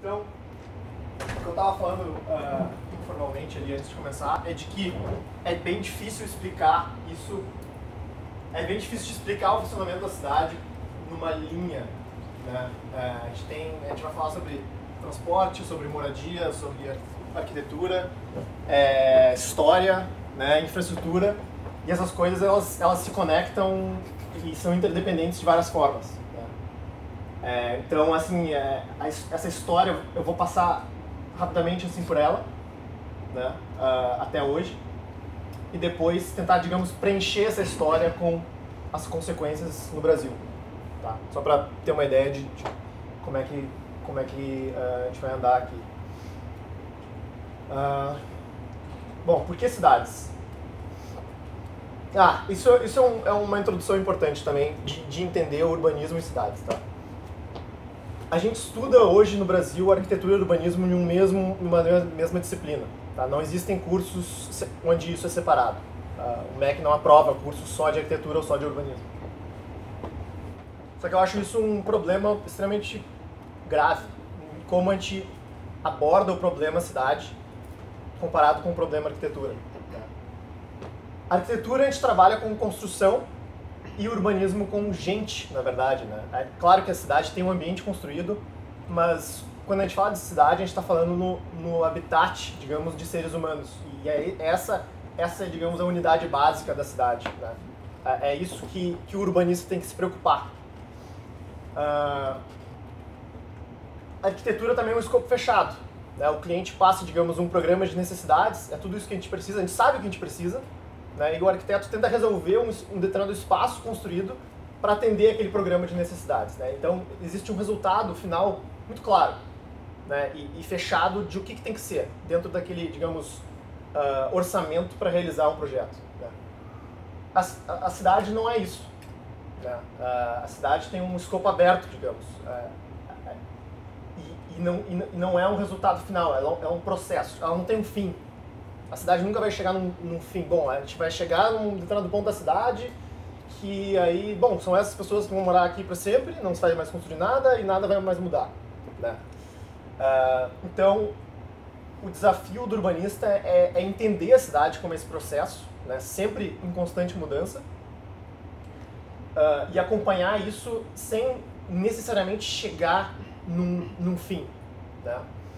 Então, o que eu estava falando informalmente ali antes de começar é de que é bem difícil explicar isso, é bem difícil de explicar o funcionamento da cidade numa linha, né? A gente vai falar sobre transporte, sobre moradia, sobre arquitetura, história, né, infraestrutura, e essas coisas elas se conectam e são interdependentes de várias formas, né? Então, assim, essa história eu vou passar rapidamente assim por ela, né, até hoje, e depois tentar, digamos, preencher essa história com as consequências no Brasil, tá? Só para ter uma ideia de como é que a gente vai andar aqui. Bom, por que cidades? Isso é uma introdução importante também de entender o urbanismo e cidades, tá? A gente estuda hoje no Brasil arquitetura e urbanismo em uma mesma disciplina, tá? Não existem cursos onde isso é separado. O MEC não aprova cursos só de arquitetura ou só de urbanismo. Só que eu acho isso um problema extremamente grave, como a gente aborda o problema cidade comparado com o problema arquitetura. A arquitetura a gente trabalha com construção e urbanismo com gente, na verdade, né? É claro que a cidade tem um ambiente construído, mas quando a gente fala de cidade, a gente está falando no habitat, digamos, de seres humanos. E essa é, digamos, a unidade básica da cidade, né? É isso que o urbanista tem que se preocupar. A arquitetura também é um escopo fechado, né? O cliente passa, digamos, um programa de necessidades, é tudo isso que a gente precisa, a gente sabe o que a gente precisa, né? E o arquiteto tenta resolver um determinado espaço construído para atender aquele programa de necessidades, né? Então, existe um resultado final muito claro, né? E fechado de o que tem que ser dentro daquele, digamos, orçamento para realizar um projeto, né? A cidade não é isso, né? A cidade tem um escopo aberto, digamos, e não é um resultado final, é um processo, ela não tem um fim. A cidade nunca vai chegar num fim. Bom, a gente vai chegar num determinado ponto da cidade que aí, bom, são essas pessoas que vão morar aqui para sempre, não se vai mais construir nada e nada vai mais mudar, né? Então, o desafio do urbanista é entender a cidade como esse processo, né, sempre em constante mudança, e acompanhar isso sem necessariamente chegar num fim, né?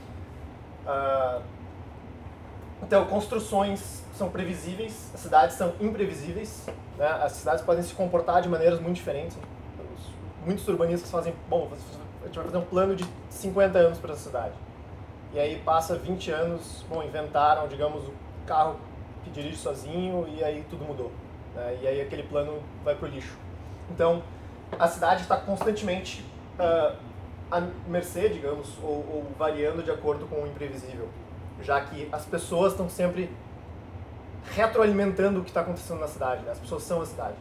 Então, construções são previsíveis, as cidades são imprevisíveis, né? As cidades podem se comportar de maneiras muito diferentes. Muitos urbanistas fazem, bom, a gente vai fazer um plano de 50 anos para essa cidade. E aí passa 20 anos, bom, inventaram, digamos, o carro que dirige sozinho e aí tudo mudou, né? E aí aquele plano vai para o lixo. Então, a cidade está constantemente à mercê, digamos, ou variando de acordo com o imprevisível, já que as pessoas estão sempre retroalimentando o que está acontecendo na cidade, né? As pessoas são a cidade.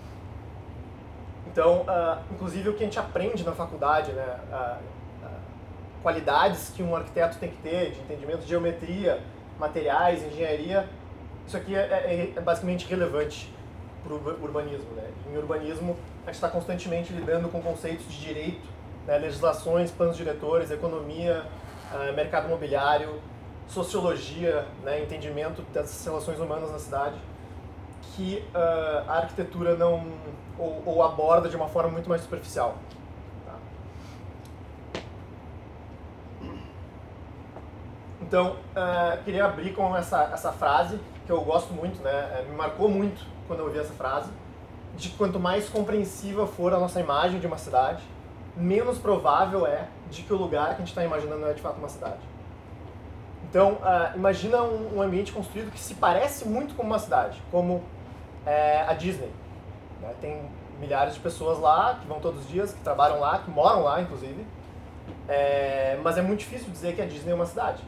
Então, inclusive o que a gente aprende na faculdade, né? Qualidades que um arquiteto tem que ter, de entendimento de geometria, materiais, engenharia, isso aqui é basicamente relevante para o urbanismo, né? Em urbanismo, a gente está constantemente lidando com conceitos de direito, né? Legislações, planos diretores, economia, mercado imobiliário, sociologia, né, entendimento das relações humanas na cidade, que a arquitetura não ou aborda de uma forma muito mais superficial. Tá? Então, queria abrir com essa frase que eu gosto muito, né, me marcou muito quando eu ouvi essa frase, de que quanto mais compreensiva for a nossa imagem de uma cidade, menos provável é de que o lugar que a gente está imaginando é de fato uma cidade. Então, imagina um ambiente construído que se parece muito com uma cidade, como a Disney, né? Tem milhares de pessoas lá, que vão todos os dias, que trabalham lá, que moram lá, inclusive, mas é muito difícil dizer que a Disney é uma cidade,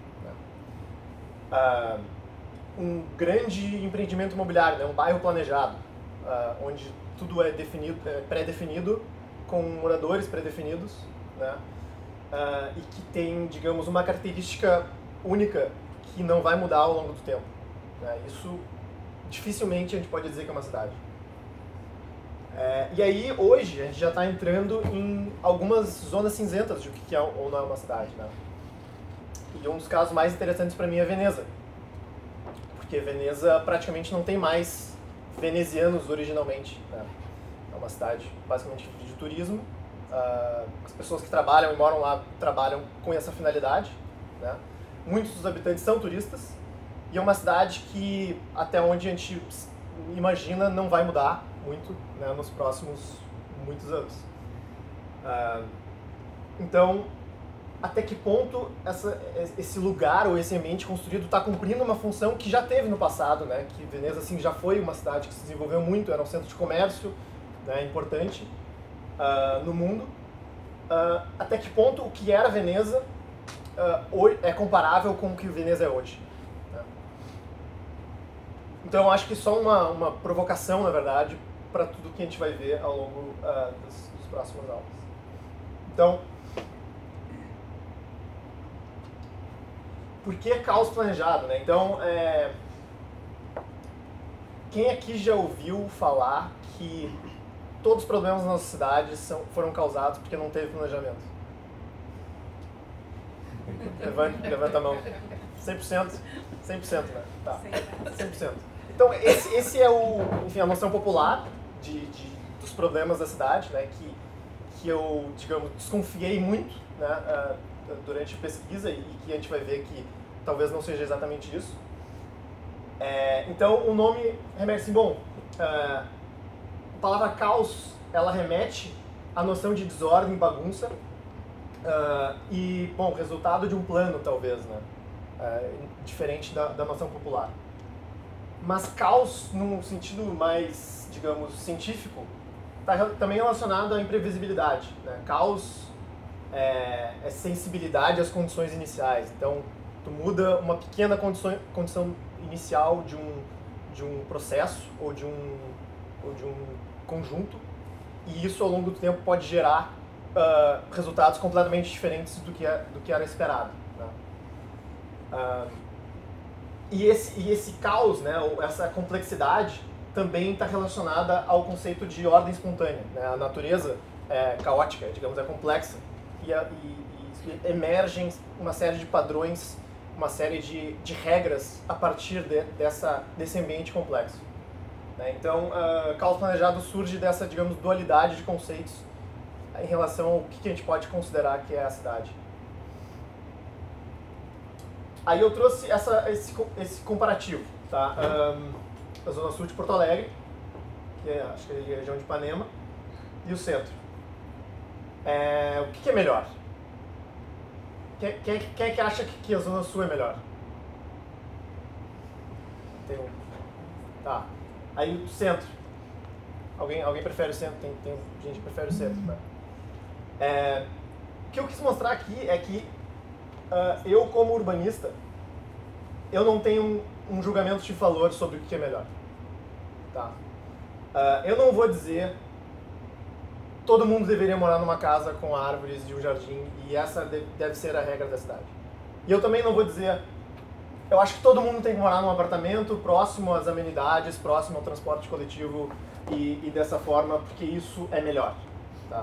né? Um grande empreendimento imobiliário, né? Um bairro planejado, onde tudo é pré-definido, com moradores pré-definidos, né? E que tem, digamos, uma característica única que não vai mudar ao longo do tempo, né? Isso dificilmente a gente pode dizer que é uma cidade. E aí, hoje, a gente já está entrando em algumas zonas cinzentas de o que é ou não é uma cidade, né? E um dos casos mais interessantes para mim é Veneza. Porque Veneza praticamente não tem mais venezianos originalmente, né? É uma cidade basicamente de turismo. As pessoas que trabalham e moram lá trabalham com essa finalidade, né? Muitos dos habitantes são turistas. E é uma cidade que, até onde a gente imagina, não vai mudar muito, né, nos próximos muitos anos. Então, até que ponto esse lugar ou esse ambiente construído está cumprindo uma função que já teve no passado, né? Que Veneza assim, já foi uma cidade que se desenvolveu muito, era um centro de comércio, né, importante no mundo. Até que ponto o que era Veneza é comparável com o que Veneza é hoje. Né? Então eu acho que só uma provocação, na verdade, para tudo que a gente vai ver ao longo das próximas aulas. Então, por que caos planejado, né? Então, quem aqui já ouviu falar que todos os problemas na nossa cidade foram causados porque não teve planejamento? Levanta a mão. 100%? 100%, né? Tá. 100%. Então, esse é enfim, a noção popular dos problemas da cidade, né? Que eu, digamos, desconfiei muito, né? Durante a pesquisa e que a gente vai ver que talvez não seja exatamente isso. Então, o nome remete assim, bom, a palavra caos, ela remete à noção de desordem, bagunça e, bom, resultado de um plano, talvez, né? Diferente da noção popular. Mas caos, num sentido mais, digamos, científico, está também relacionado à imprevisibilidade, né? Caos é sensibilidade às condições iniciais. Então, tu muda uma pequena condição inicial de um processo ou de um conjunto, e isso ao longo do tempo pode gerar resultados completamente diferentes do que era esperado. Né? E esse caos, né, ou essa complexidade, também está relacionada ao conceito de ordem espontânea. Né? A natureza é caótica, digamos, é complexa, e emergem uma série de padrões, uma série de regras a partir desse ambiente complexo. Né? Então, caos planejado surge dessa, digamos, dualidade de conceitos em relação ao que a gente pode considerar que é a cidade. Aí eu trouxe esse comparativo, tá? A Zona Sul de Porto Alegre, que acho que é a região de Ipanema, e o centro. O que é melhor? Quem é que acha que a Zona Sul é melhor? Tá. Aí o centro. Alguém prefere o centro? Tem gente que prefere o centro. Tá? O que eu quis mostrar aqui é que eu, como urbanista, eu não tenho um julgamento de valor sobre o que é melhor. Tá? Eu não vou dizer todo mundo deveria morar numa casa com árvores e um jardim e essa deve ser a regra da cidade. E eu também não vou dizer, eu acho que todo mundo tem que morar num apartamento próximo às amenidades, próximo ao transporte coletivo e dessa forma, porque isso é melhor. Tá?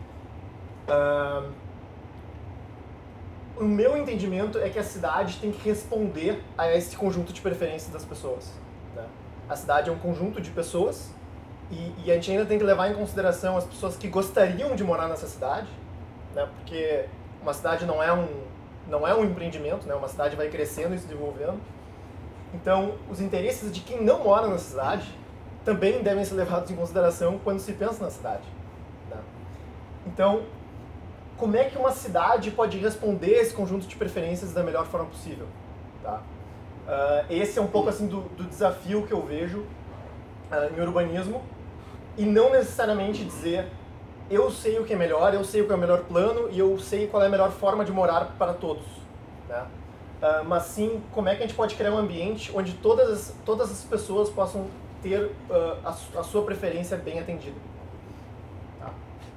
O meu entendimento é que a cidade tem que responder a esse conjunto de preferências das pessoas. Né? A cidade é um conjunto de pessoas e a gente ainda tem que levar em consideração as pessoas que gostariam de morar nessa cidade, né? Porque uma cidade não é um empreendimento, né? Uma cidade vai crescendo e se desenvolvendo. Então, os interesses de quem não mora na cidade também devem ser levados em consideração quando se pensa na cidade. Né? Então, como é que uma cidade pode responder a esse conjunto de preferências da melhor forma possível? Tá? Esse é um pouco assim do desafio que eu vejo em urbanismo, e não necessariamente dizer eu sei o que é melhor, eu sei o que é o melhor plano e eu sei qual é a melhor forma de morar para todos. Né? Mas sim, como é que a gente pode criar um ambiente onde todas as pessoas possam ter a sua preferência bem atendida. Tá?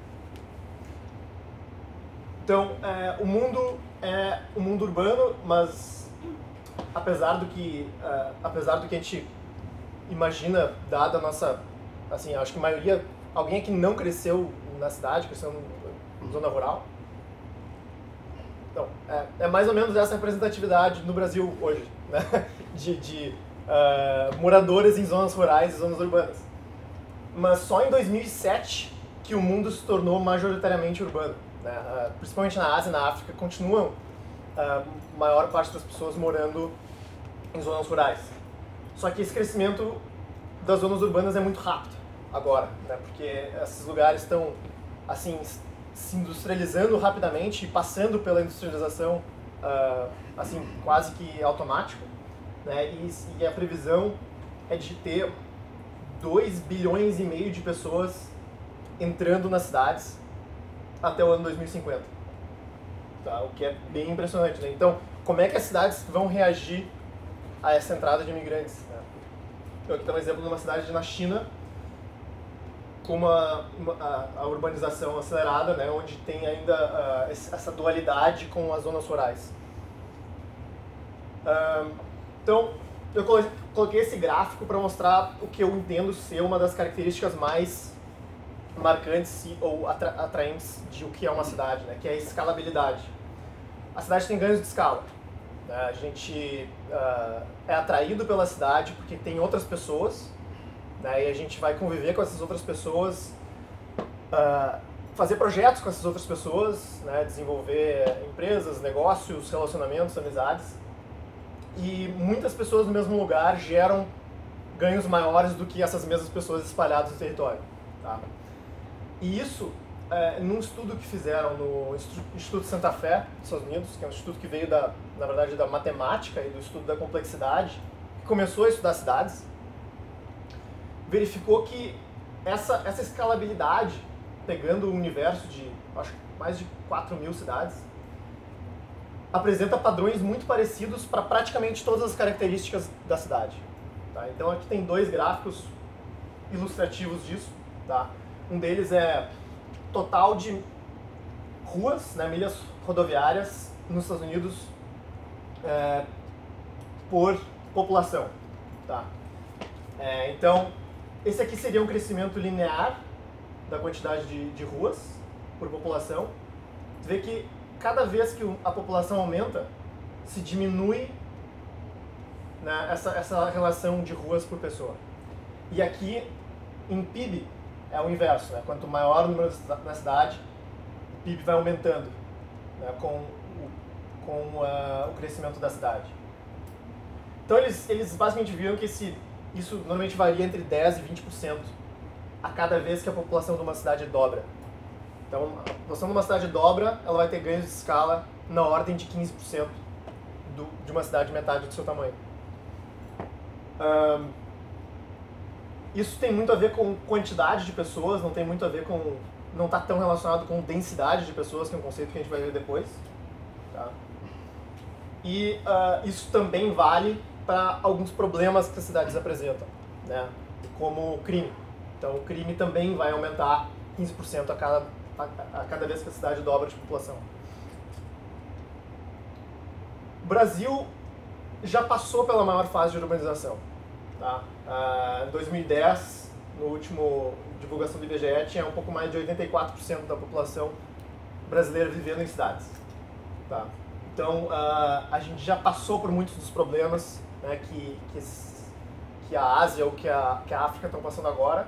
Então, o mundo é um mundo urbano, mas apesar do que a gente imagina, dada a nossa, assim, acho que a maioria Alguém aqui não cresceu na cidade, cresceu na zona rural? Então, é mais ou menos essa representatividade no Brasil hoje, né? de moradores em zonas rurais e zonas urbanas. Mas só em 2007 que o mundo se tornou majoritariamente urbano, né? Principalmente na Ásia e na África, continuam a maior parte das pessoas morando em zonas rurais. Só que esse crescimento das zonas urbanas é muito rápido agora, né? Porque esses lugares estão assim se industrializando rapidamente e passando pela industrialização assim quase que automático, né? E a previsão é de ter 2,5 bilhões de pessoas entrando nas cidades até o ano 2050, tá? O que é bem impressionante, né? Então, como é que as cidades vão reagir a essa entrada de imigrantes, né? Eu aqui tenho um exemplo de uma cidade na China com a urbanização acelerada, né? Onde tem ainda essa dualidade com as zonas rurais. Então, eu coloquei esse gráfico para mostrar o que eu entendo ser uma das características mais marcantes ou atraentes de o que é uma cidade, né? Que é a escalabilidade. A cidade tem ganhos de escala. A gente é atraído pela cidade porque tem outras pessoas, né? E a gente vai conviver com essas outras pessoas, fazer projetos com essas outras pessoas, né? Desenvolver empresas, negócios, relacionamentos, amizades. E muitas pessoas no mesmo lugar geram ganhos maiores do que essas mesmas pessoas espalhadas no território, tá? E isso, num estudo que fizeram no Instituto Santa Fé, dos Estados Unidos, que é um instituto que veio, na verdade, da matemática e do estudo da complexidade, que começou a estudar cidades, verificou que essa escalabilidade, pegando um universo de, acho que mais de 4.000 cidades, apresenta padrões muito parecidos para praticamente todas as características da cidade, tá? Então aqui tem 2 gráficos ilustrativos disso, tá? Um deles é total de ruas, né, milhas rodoviárias nos Estados Unidos por população, tá? Então, esse aqui seria um crescimento linear da quantidade de ruas por população. Você vê que cada vez que a população aumenta, se diminui, né, essa relação de ruas por pessoa. E aqui, em PIB, é o inverso, né? Quanto maior o número na cidade, o PIB vai aumentando, né, com o crescimento da cidade. Então eles basicamente viram que isso normalmente varia entre 10% e 20% a cada vez que a população de uma cidade dobra. Então, a população de uma cidade dobra, ela vai ter ganhos de escala na ordem de 15% de uma cidade metade do seu tamanho. Isso tem muito a ver com quantidade de pessoas, não tem muito a ver com... não está tão relacionado com densidade de pessoas, que é um conceito que a gente vai ver depois, tá? E isso também vale para alguns problemas que as cidades apresentam, né? Como o crime. Então, o crime também vai aumentar 15% a cada vez que a cidade dobra de população. O Brasil já passou pela maior fase de urbanização, tá? Em 2010, no último divulgação do IBGE, tinha um pouco mais de 84% da população brasileira vivendo em cidades, tá? Então, a gente já passou por muitos dos problemas, né, que a Ásia ou que a África estão passando agora.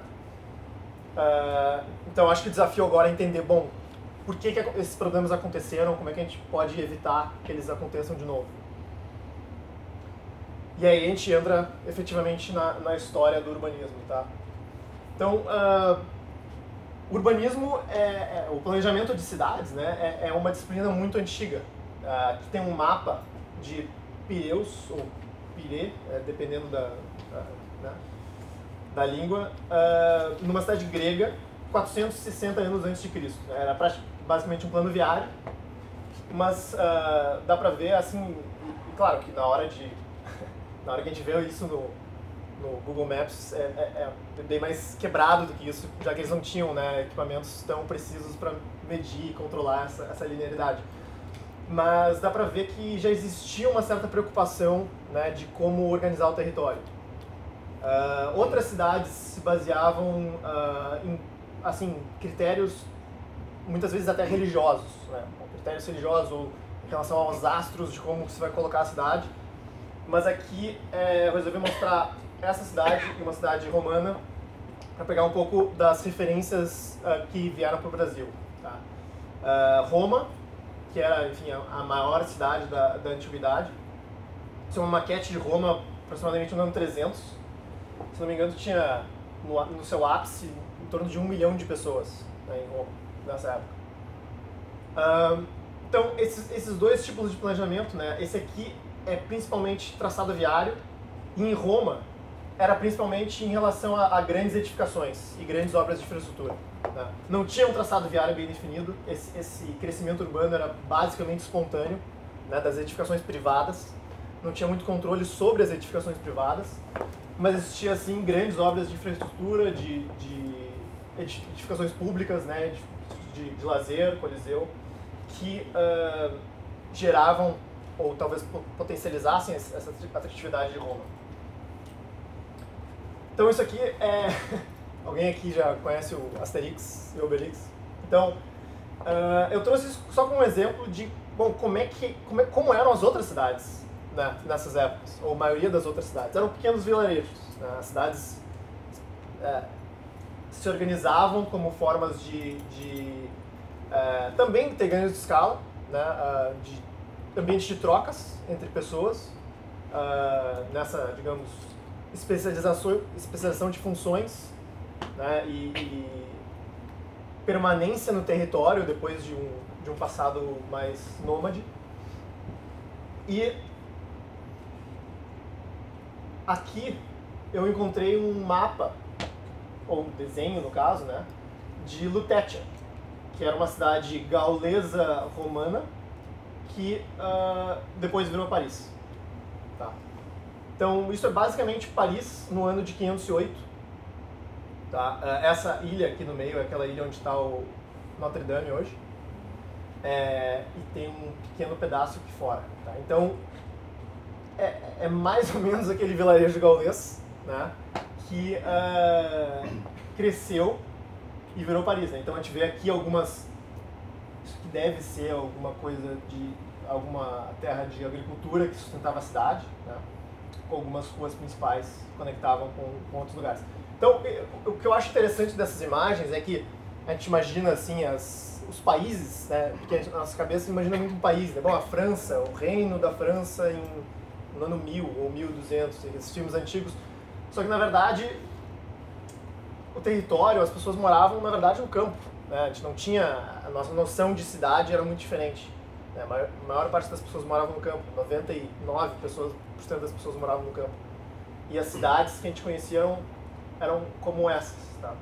Então, acho que o desafio agora é entender, bom, por que esses problemas aconteceram, como é que a gente pode evitar que eles aconteçam de novo. E aí a gente entra efetivamente na história do urbanismo, tá? Então, o urbanismo, o planejamento de cidades, né, é uma disciplina muito antiga. Aqui tem um mapa de Pireus, ou Pirê, dependendo da língua, numa cidade grega, 460 anos antes de Cristo. Era basicamente um plano viário, mas dá pra ver, assim, e claro que na hora que a gente vê isso no Google Maps, é bem mais quebrado do que isso, já que eles não tinham, né, equipamentos tão precisos para medir e controlar essa linearidade. Mas dá pra ver que já existia uma certa preocupação, né, de como organizar o território. Outras cidades se baseavam em assim, critérios muitas vezes até religiosos, né? Critérios religiosos ou em relação aos astros de como se vai colocar a cidade. Mas aqui eu resolvi mostrar essa cidade e uma cidade romana para pegar um pouco das referências que vieram para o Brasil. Tá? Roma, que era, enfim, a maior cidade da antiguidade. Isso é uma maquete de Roma aproximadamente no ano 300. Se não me engano, tinha no seu ápice em torno de 1 milhão de pessoas, né, em Roma, nessa época. Então, esses dois tipos de planejamento, né, esse aqui é principalmente traçado viário, e em Roma era principalmente em relação a grandes edificações e grandes obras de infraestrutura. Né? Não tinha um traçado viário bem definido, esse crescimento urbano era basicamente espontâneo, né, das edificações privadas, não tinha muito controle sobre as edificações privadas, mas existia assim grandes obras de infraestrutura, de edificações públicas, né, de lazer, coliseu, que geravam ou talvez potencializassem essa atratividade de Roma. Então isso aqui é... Alguém aqui já conhece o Asterix e o Obelix? Então, eu trouxe isso só como um exemplo de bom, como eram as outras cidades, né, nessas épocas, ou a maioria das outras cidades. Eram pequenos vilarejos. Né? As cidades se organizavam como formas de também ter ganhos de escala, né, de ambiente de trocas entre pessoas, nessa, digamos, especialização de funções, né, e permanência no território depois de um passado mais nômade. E aqui eu encontrei um mapa, ou um desenho no caso, né, de Lutetia, que era uma cidade gaulesa romana que depois virou Paris. Tá? Então isso é basicamente Paris no ano de 508. Tá? Essa ilha aqui no meio é aquela ilha onde está o Notre Dame hoje. E tem um pequeno pedaço aqui fora. Tá? Então é mais ou menos aquele vilarejo gaulês, né, que cresceu e virou Paris. Né? Então a gente vê aqui algumas... Isso que deve ser alguma coisa de... alguma terra de agricultura que sustentava a cidade, né? Com algumas ruas principais que conectavam com outros lugares. Então, o que eu acho interessante dessas imagens é que a gente imagina assim os países, né? Porque a nossa cabeça imagina muito um país, né? Bom, a França, o reino da França no ano 1000 ou 1200, esses filmes antigos. Só que na verdade o território, as pessoas moravam na verdade no campo, né? A gente não tinha, a nossa noção de cidade era muito diferente. Né? A maior parte das pessoas moravam no campo, 99% das pessoas moravam no campo. E as cidades que a gente conhecia eram como essas. Tá?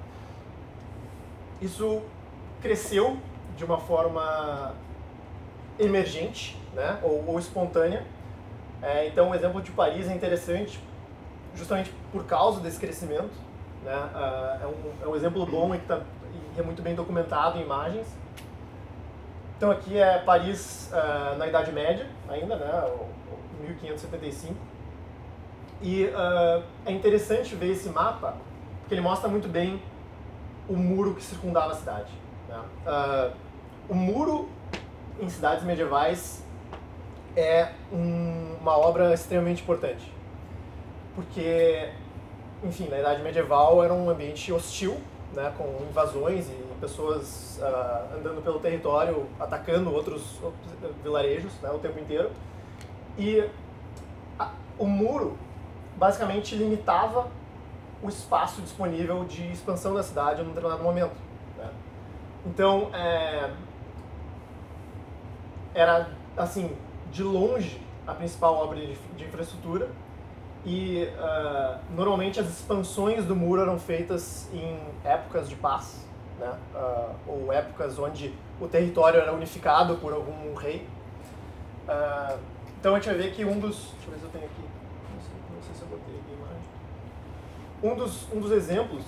Isso cresceu de uma forma emergente, né? ou espontânea. Então o exemplo de Paris é interessante justamente por causa desse crescimento. Né? É um exemplo bom e é muito bem documentado em imagens. Então aqui é Paris na Idade Média ainda, né, 1575. E é interessante ver esse mapa, porque ele mostra muito bem o muro que circundava a cidade. Né? O muro em cidades medievais é uma obra extremamente importante, porque, enfim, na Idade Medieval era um ambiente hostil, né, com invasões e pessoas andando pelo território, atacando outros vilarejos, né, o tempo inteiro. E o muro basicamente limitava o espaço disponível de expansão da cidade em um determinado momento. Né? Então, era, assim, de longe a principal obra de infraestrutura. E normalmente as expansões do muro eram feitas em épocas de paz, né? Ou épocas onde o território era unificado por algum rei. Então a gente vai ver que deixa eu ver se eu tenho aqui, não sei se eu botei aqui a imagem. Um dos exemplos,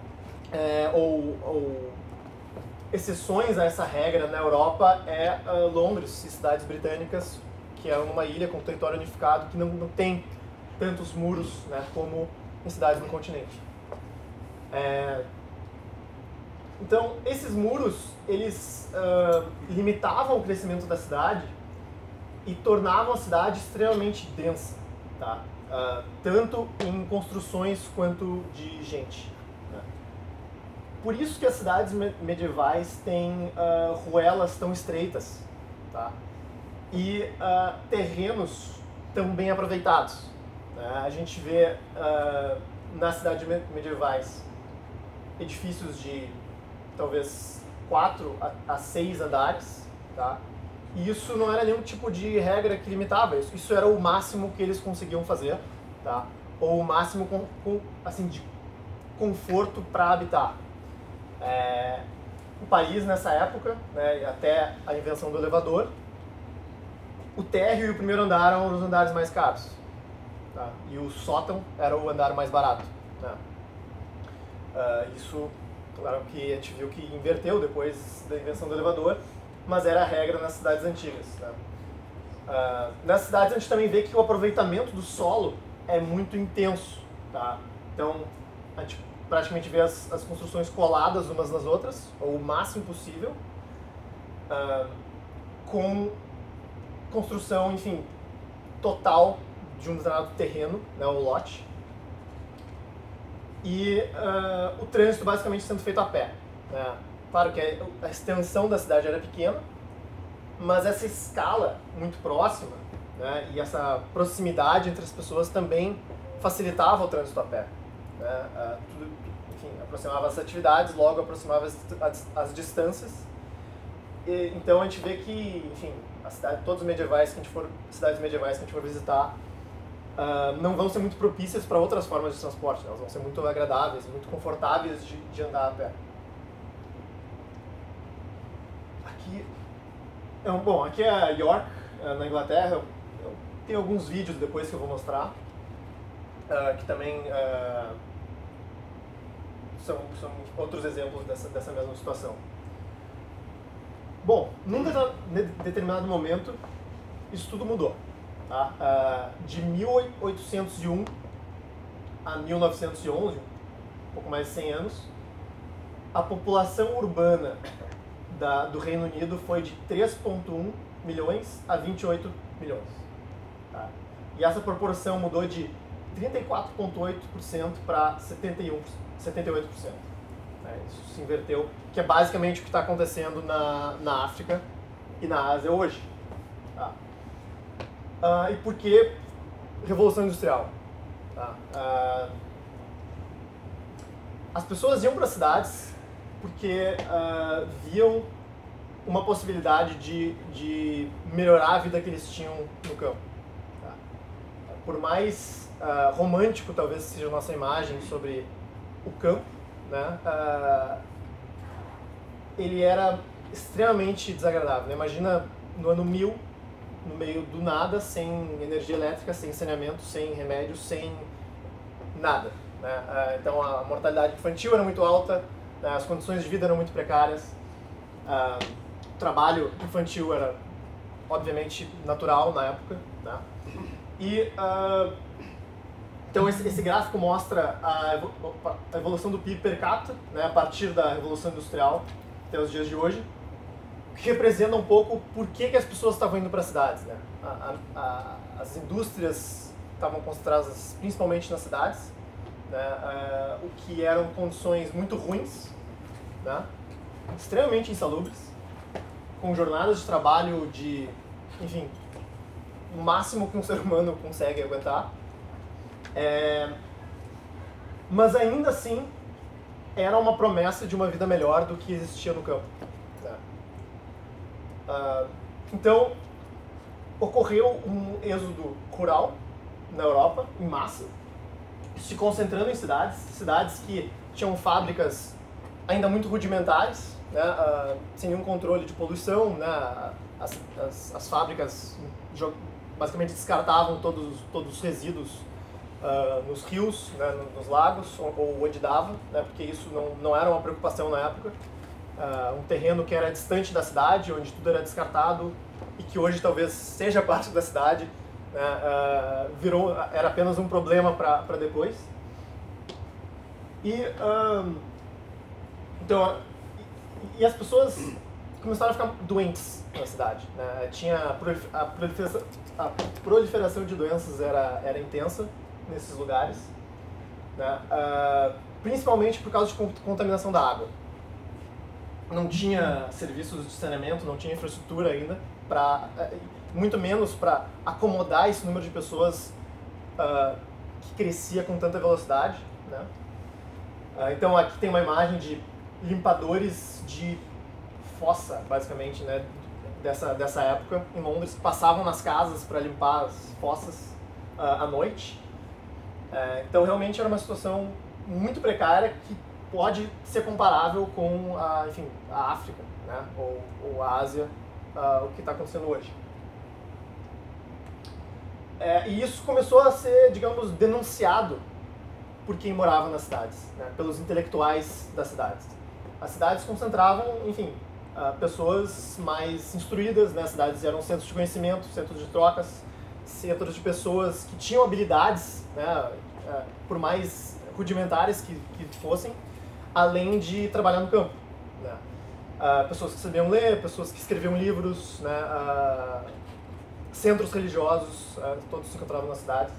ou exceções a essa regra na Europa é Londres e cidades britânicas, que é uma ilha com território unificado que não tem tantos muros, né, como em cidades no continente. Então, esses muros, eles limitavam o crescimento da cidade e tornavam a cidade extremamente densa, tá? Tanto em construções quanto de gente. Né? Por isso que as cidades medievais têm ruelas tão estreitas, tá? E terrenos tão bem aproveitados. Né? A gente vê nas cidades medievais edifícios de talvez 4 a 6 andares, tá? E isso não era nenhum tipo de regra que limitava isso. Isso era o máximo que eles conseguiam fazer, tá? Ou o máximo assim, de conforto para habitar. O país nessa época, né, até a invenção do elevador, o térreo e o primeiro andar eram os andares mais caros, tá? E o sótão era o andar mais barato, né? Isso, claro que a gente viu que inverteu depois da invenção do elevador, mas era a regra nas cidades antigas. Né? Nas cidades a gente também vê que o aproveitamento do solo é muito intenso. Tá? Então a gente praticamente vê as construções coladas umas nas outras, ou o máximo possível, com construção, enfim, total de um determinado terreno, né, um lote. E o trânsito basicamente sendo feito a pé. Né? Claro que a extensão da cidade era pequena, mas essa escala muito próxima, né, e essa proximidade entre as pessoas também facilitava o trânsito a pé. Né? Enfim, aproximava as atividades, logo aproximava as distâncias. Então a gente vê que, enfim, todas as cidades medievais que a gente for visitar, não vão ser muito propícias para outras formas de transporte. Né? Elas vão ser muito agradáveis, muito confortáveis de andar a pé. Aqui é York, na Inglaterra. Eu tenho alguns vídeos depois que eu vou mostrar, que também são outros exemplos dessa mesma situação. Bom, num determinado momento, isso tudo mudou. Tá? De 1801 a 1911, um pouco mais de 100 anos, a população urbana do Reino Unido foi de 3,1 milhões a 28 milhões. Tá? E essa proporção mudou de 34,8% para 78%. Isso se inverteu, que é basicamente o que está acontecendo na África e na Ásia hoje. Tá? E por que Revolução Industrial? Tá? As pessoas iam para as cidades porque viam uma possibilidade de melhorar a vida que eles tinham no campo. Tá? Por mais romântico talvez seja a nossa imagem sobre o campo, né? Ele era extremamente desagradável. Né? Imagina no ano 1000, no meio do nada, sem energia elétrica, sem saneamento, sem remédio, sem nada. Né? Então a mortalidade infantil era muito alta, né? As condições de vida eram muito precárias, o trabalho infantil era obviamente natural na época. Né? E então esse gráfico mostra a evolução do PIB per capita, né, a partir da Revolução Industrial até os dias de hoje, que representa um pouco por que as pessoas estavam indo para as cidades. Né? As indústrias estavam concentradas principalmente nas cidades, né, o que eram condições muito ruins, né, extremamente insalubres, com jornadas de trabalho de, enfim, o máximo que um ser humano consegue aguentar. Mas ainda assim era uma promessa de uma vida melhor do que existia no campo. Né? Então ocorreu um êxodo rural na Europa, em massa, se concentrando em cidades que tinham fábricas ainda muito rudimentares, né? Sem nenhum controle de poluição. Né? As fábricas basicamente descartavam todos os resíduos nos rios, né, nos lagos, ou onde dava, né, porque isso não era uma preocupação na época. Um terreno que era distante da cidade, onde tudo era descartado, e que hoje talvez seja parte da cidade, né, era apenas um problema para depois. E então E as pessoas começaram a ficar doentes na cidade, né? Tinha a proliferação de doenças era intensa nesses lugares, né? Principalmente por causa de contaminação da água. Não tinha serviços de saneamento, não tinha infraestrutura ainda, muito menos para acomodar esse número de pessoas que crescia com tanta velocidade, né? Então aqui tem uma imagem de limpadores de fossa, basicamente, né, dessa época em Londres, passavam nas casas para limpar as fossas à noite. Então realmente era uma situação muito precária que pode ser comparável com a África, né, ou a Ásia, o que está acontecendo hoje. E isso começou a ser, digamos, denunciado por quem morava nas cidades, né, pelos intelectuais das cidades. As cidades concentravam, enfim, pessoas mais instruídas, né? As cidades eram centros de conhecimento, centros de trocas, centros de pessoas que tinham habilidades, né, por mais rudimentares que fossem, além de trabalhar no campo, né? Pessoas que sabiam ler, pessoas que escreviam livros, né? Centros religiosos, todos se encontravam nas cidades.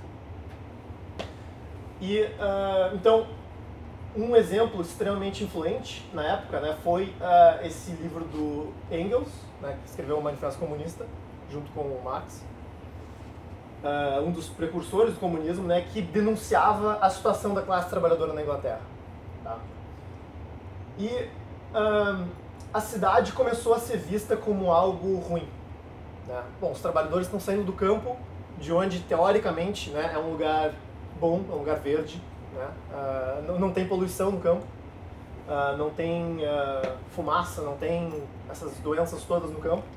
E então, um exemplo extremamente influente na época, né, foi esse livro do Engels, né, que escreveu o Manifesto Comunista, junto com o Marx, um dos precursores do comunismo, né, que denunciava a situação da classe trabalhadora na Inglaterra. Tá? E a cidade começou a ser vista como algo ruim. Né? Bom, os trabalhadores estão saindo do campo, de onde, teoricamente, né, é um lugar bom, é um lugar verde, né? Não tem poluição no campo, não tem fumaça, não tem essas doenças todas no campo.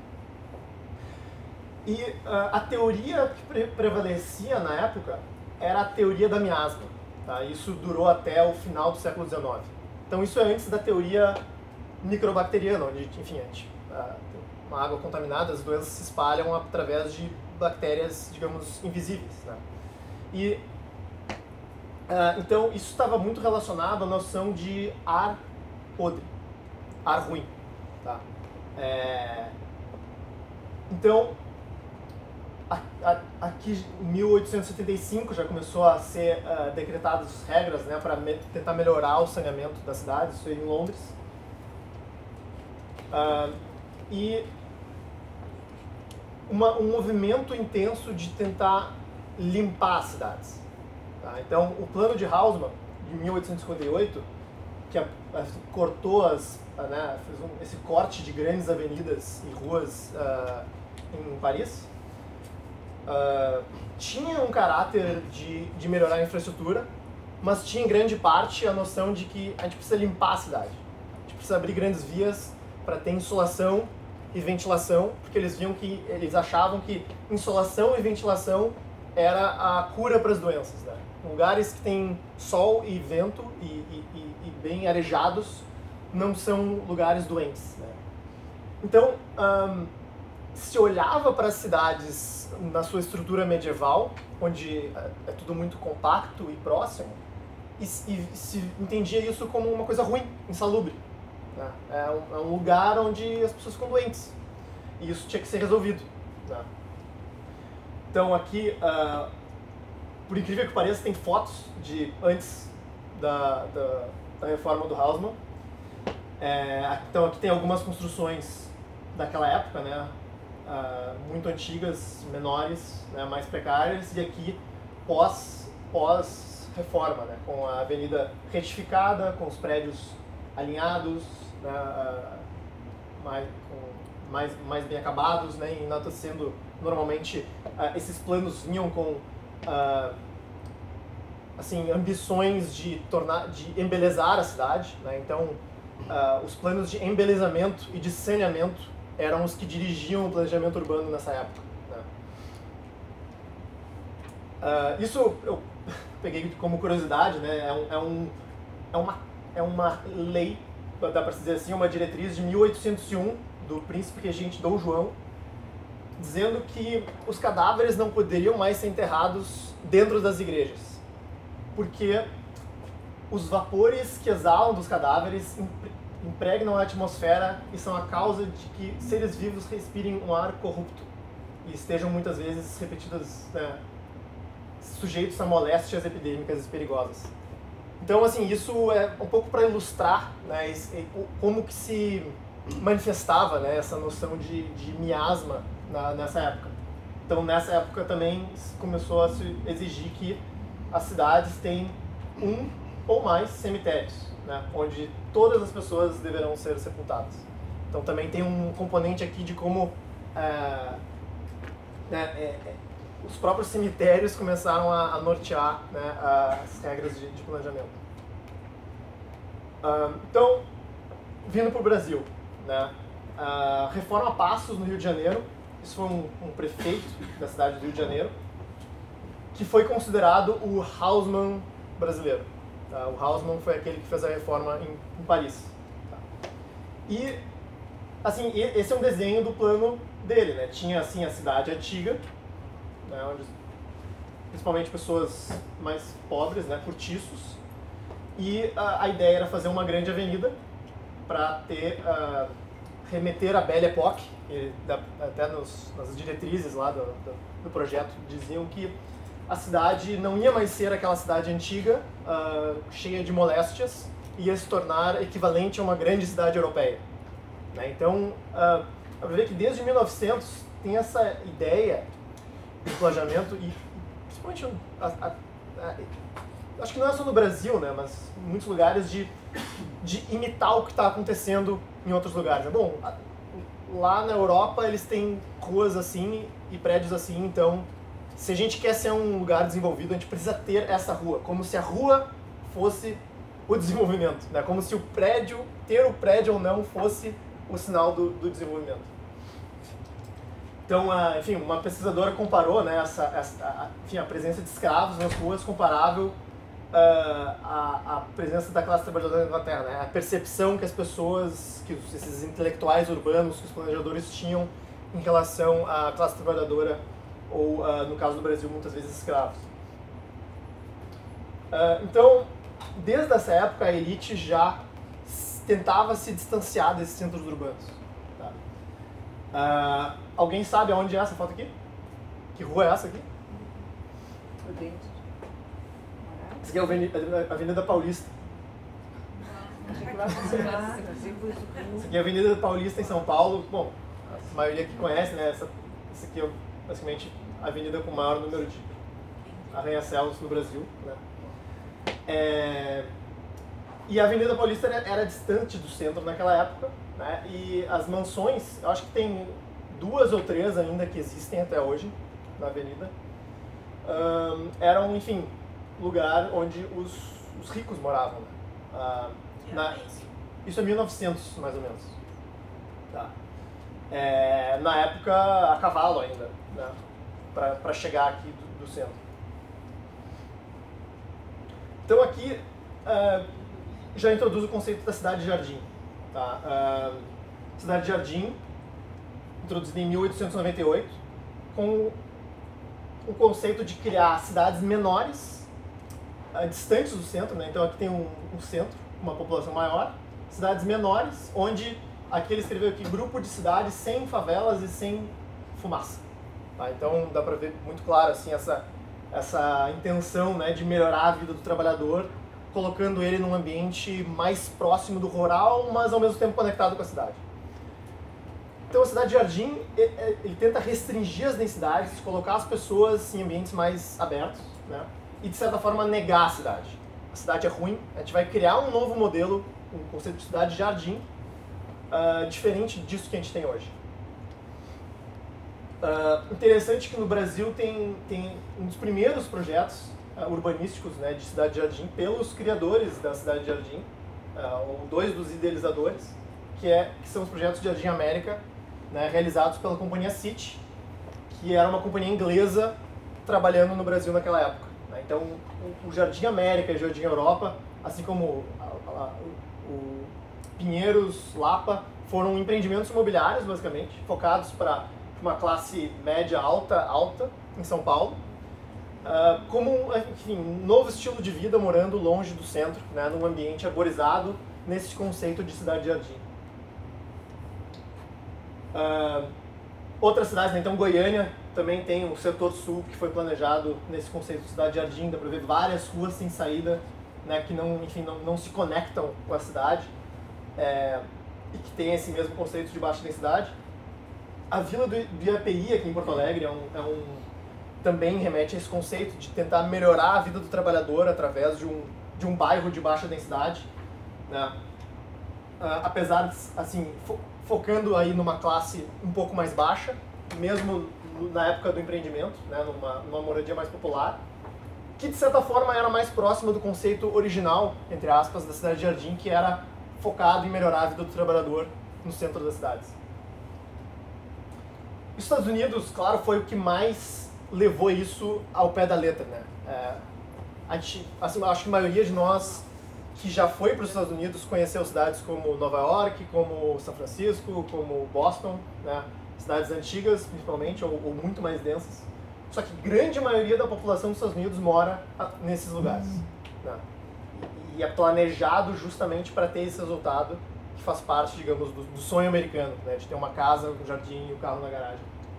E a teoria que prevalecia na época era a teoria da miasma. Tá? Isso durou até o final do século XIX. Então isso é antes da teoria microbacteriana, onde, enfim, uma água contaminada, as doenças se espalham através de bactérias, digamos, invisíveis. Né? E então, isso estava muito relacionado à noção de ar podre, ar ruim. Tá? Então, aqui em 1875 já começou a ser decretadas regras, né, para tentar melhorar o saneamento da cidade, isso aí em Londres. E um movimento intenso de tentar limpar as cidades. Tá? Então, o plano de Haussmann, de 1858, que cortou fez esse corte de grandes avenidas e ruas em Paris, tinha um caráter de melhorar a infraestrutura, mas tinha em grande parte a noção de que a gente precisa limpar a cidade. A gente precisa abrir grandes vias para ter insolação e ventilação, porque eles achavam que insolação e ventilação era a cura para as doenças. Né? Lugares que tem sol e vento e bem arejados não são lugares doentes. Né? Então, se olhava para as cidades na sua estrutura medieval, onde é tudo muito compacto e próximo, e se entendia isso como uma coisa ruim, insalubre. Né? É um lugar onde as pessoas ficam doentes. E isso tinha que ser resolvido. Né? Então aqui, por incrível que pareça, tem fotos de antes da reforma do Haussmann. Então aqui tem algumas construções daquela época, né? Muito antigas, menores, né? Mais precárias, e aqui pós-reforma, né? Com a avenida retificada, com os prédios alinhados, né? mais bem acabados, né? E enaltecendo, normalmente, esses planos vinham com assim, ambições de embelezar a cidade, né? Então, os planos de embelezamento e de saneamento eram os que dirigiam o planejamento urbano nessa época. Né? Isso eu peguei como curiosidade, né? É uma lei, dá para dizer assim, uma diretriz de 1801 do príncipe regente Dom João, dizendo que os cadáveres não poderiam mais ser enterrados dentro das igrejas, porque os vapores que exalam dos cadáveres impregnam a atmosfera e são a causa de que seres vivos respirem um ar corrupto e estejam muitas vezes repetidas, né, sujeitos a moléstias epidêmicas e perigosas. Então, assim, isso é um pouco para ilustrar, né, como que se manifestava, né, essa noção de miasma nessa época. Então, nessa época também começou a se exigir que as cidades tenham um ou mais cemitérios, né, onde todas as pessoas deverão ser sepultadas. Então, também tem um componente aqui de como os próprios cemitérios começaram a nortear, né, as regras de planejamento. Então, vindo para o Brasil, né, reforma Passos, no Rio de Janeiro. Isso foi um prefeito da cidade do Rio de Janeiro, que foi considerado o Haussmann brasileiro. Tá? O Haussmann foi aquele que fez a reforma em Paris. Tá? E, assim, esse é um desenho do plano dele, né? Tinha, assim, a cidade antiga, né, onde principalmente pessoas mais pobres, né, cortiços, e a ideia era fazer uma grande avenida para remeter à Belle Époque, e até nas diretrizes lá do projeto diziam que a cidade não ia mais ser aquela cidade antiga, cheia de moléstias, ia se tornar equivalente a uma grande cidade europeia. Né? Então, para ver que desde 1900 tem essa ideia de planejamento, e principalmente, acho que não é só no Brasil, né, mas em muitos lugares, de imitar o que está acontecendo em outros lugares. Bom, lá na Europa eles têm ruas assim e prédios assim, então se a gente quer ser um lugar desenvolvido, a gente precisa ter essa rua, como se a rua fosse o desenvolvimento, né? Como se ter o prédio ou não fosse o sinal do desenvolvimento. Então, enfim, uma pesquisadora comparou, né, a presença de escravos nas ruas comparável à presença da classe trabalhadora na Inglaterra, né? A percepção que as pessoas, esses intelectuais urbanos, que os planejadores tinham em relação à classe trabalhadora ou, no caso do Brasil, muitas vezes escravos. Então, desde essa época, a elite já tentava se distanciar desses centros urbanos. Tá? Alguém sabe aonde é essa foto aqui? Que rua é essa aqui? Essa aqui é a Avenida Paulista. Essa aqui é a Avenida Paulista em São Paulo. Bom, a maioria que conhece, né? Essa aqui é basicamente a avenida com o maior número de arranha-céus no Brasil. Né? E a Avenida Paulista era distante do centro naquela época. Né? E as mansões, eu acho que tem 2 ou 3 ainda que existem até hoje na avenida, eram, enfim, lugar onde os ricos moravam. Né? Isso é 1900, mais ou menos. Tá. Na época, a cavalo ainda, né? Para chegar aqui do centro. Então aqui já introduz o conceito da cidade-jardim. Tá? Cidade-jardim, introduzida em 1898, com o conceito de criar cidades menores, distantes do centro, né? Então aqui tem um centro, uma população maior, cidades menores, onde aqui ele escreveu aqui grupo de cidades sem favelas e sem fumaça. Tá? Então dá para ver muito claro assim, essa intenção, né, de melhorar a vida do trabalhador, colocando ele num ambiente mais próximo do rural, mas ao mesmo tempo conectado com a cidade. Então a cidade-jardim, ele tenta restringir as densidades, colocar as pessoas em ambientes mais abertos, né? E de certa forma negar a cidade. A cidade é ruim, a gente vai criar um novo modelo, um conceito de cidade-jardim, diferente disso que a gente tem hoje. Interessante que no Brasil tem um dos primeiros projetos urbanísticos, né, de cidade-jardim pelos criadores da cidade-jardim, ou 2 dos idealizadores, que são os projetos de Jardim América, né, realizados pela companhia City, que era uma companhia inglesa trabalhando no Brasil naquela época. Né? Então, o Jardim América e o Jardim Europa, assim como o Pinheiros, Lapa, foram empreendimentos imobiliários, basicamente, focados para uma classe média alta em São Paulo, como, enfim, um novo estilo de vida morando longe do centro, né, num ambiente arborizado nesse conceito de cidade-jardim. Outras cidades, né? Então Goiânia também tem o setor sul que foi planejado nesse conceito de cidade-jardim, dá para ver várias ruas sem saída, né, que não, enfim, não se conectam com a cidade, e que tem esse mesmo conceito de baixa densidade. A Vila do IAPI aqui em Porto Alegre também remete a esse conceito de tentar melhorar a vida do trabalhador através de um bairro de baixa densidade, né? Apesar de, assim, focando aí numa classe um pouco mais baixa, mesmo na época do empreendimento, né, numa moradia mais popular, que de certa forma era mais próxima do conceito original, entre aspas, da cidade-jardim, que era focado em melhorar a vida do trabalhador no centro das cidades. Os Estados Unidos, claro, foi o que mais levou isso ao pé da letra, né? Assim, acho que a maioria de nós que já foi para os Estados Unidos conheceu cidades como Nova York, como São Francisco, como Boston, né? Cidades antigas, principalmente, ou muito mais densas. Só que grande maioria da população dos Estados Unidos mora nesses lugares, né? E é planejado justamente para ter esse resultado que faz parte, digamos, do sonho americano, né? De ter uma casa, um jardim e um carro na garagem.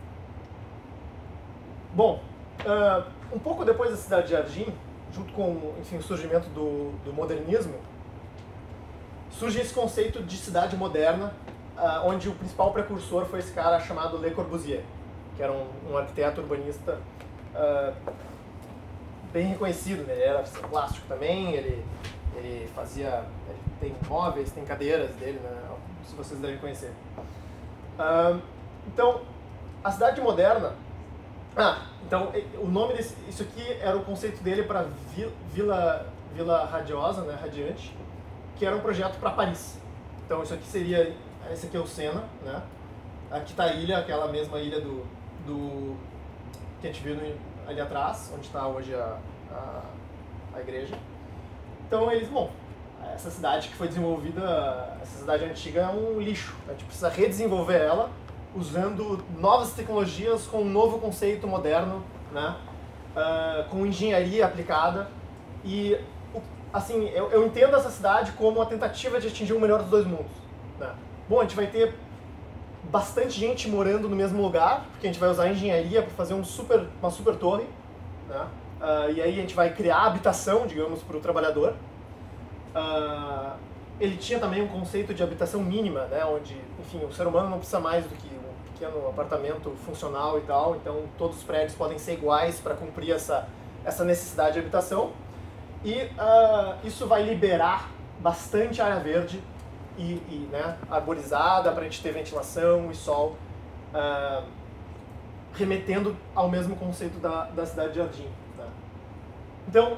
Bom, um pouco depois da cidade-jardim, junto com, enfim, o surgimento do modernismo, surge esse conceito de cidade moderna, onde o principal precursor foi esse cara chamado Le Corbusier, que era um arquiteto urbanista bem reconhecido, né? Ele era plástico também, ele tem móveis, tem cadeiras dele, né? Se vocês devem conhecer. Então, a cidade moderna... então, o nome isso aqui era o conceito dele para Vila Radiosa, né? Radiante, que era um projeto para Paris. Então, esse aqui é o Sena, né? Aqui está a ilha, aquela mesma ilha que a gente viu ali atrás, onde está hoje a igreja. Então essa cidade que foi desenvolvida, essa cidade antiga é um lixo. A gente precisa redesenvolver ela usando novas tecnologias com um novo conceito moderno, né? Com engenharia aplicada. E, assim, eu entendo essa cidade como uma tentativa de atingir o melhor dos dois mundos, né? Bom, a gente vai ter bastante gente morando no mesmo lugar, porque a gente vai usar engenharia para fazer uma super torre, né? E aí a gente vai criar habitação, digamos, para o trabalhador. Ele tinha também um conceito de habitação mínima, né? Onde, enfim, o ser humano não precisa mais do que um pequeno apartamento funcional e tal, então todos os prédios podem ser iguais para cumprir essa necessidade de habitação. E isso vai liberar bastante área verde né, arborizada para a gente ter ventilação e sol, remetendo ao mesmo conceito da cidade-jardim, né? Então,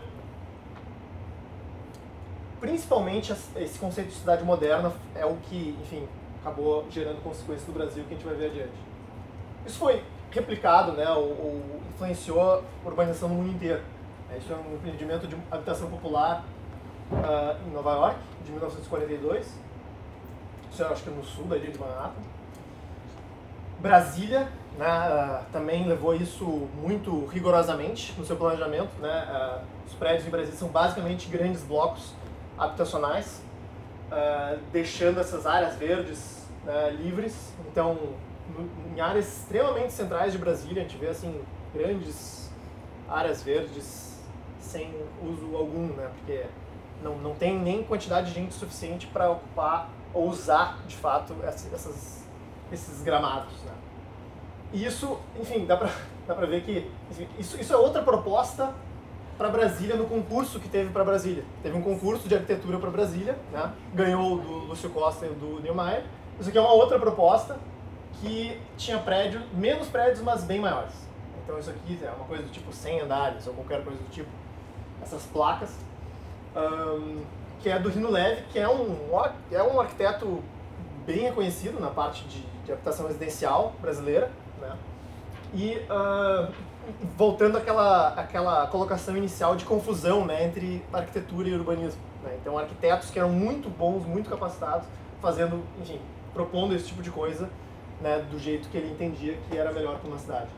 principalmente esse conceito de cidade moderna é o que, enfim, acabou gerando consequências no Brasil que a gente vai ver adiante. Isso foi replicado, né, ou influenciou a urbanização no mundo inteiro. Isso é um empreendimento de habitação popular em Nova York, de 1942. Isso eu acho que é no sul da ilha de Manhattan. Brasília, né, também levou isso muito rigorosamente no seu planejamento, né? Os prédios em Brasília são basicamente grandes blocos habitacionais, deixando essas áreas verdes, né, livres. Então, em áreas extremamente centrais de Brasília, a gente vê assim, grandes áreas verdes sem uso algum, né? Porque não tem nem quantidade de gente suficiente para ocupar ou usar, de fato, esses gramados, né? E isso, enfim, dá pra ver que enfim, isso é outra proposta para Brasília no concurso que teve para Brasília. Teve um concurso de arquitetura para Brasília, né? Ganhou do Lúcio Costa e do Niemeyer. Isso aqui é uma outra proposta que tinha menos prédios, mas bem maiores. Então isso aqui é uma coisa do tipo 100 andares ou qualquer coisa do tipo. Essas placas, que é do Rino Leve, que é um arquiteto bem reconhecido na parte de habitação residencial brasileira, né? E voltando àquela colocação inicial de confusão, né, entre arquitetura e urbanismo, né? Então arquitetos que eram muito bons, muito capacitados, enfim, propondo esse tipo de coisa, né, do jeito que ele entendia que era melhor para uma cidade.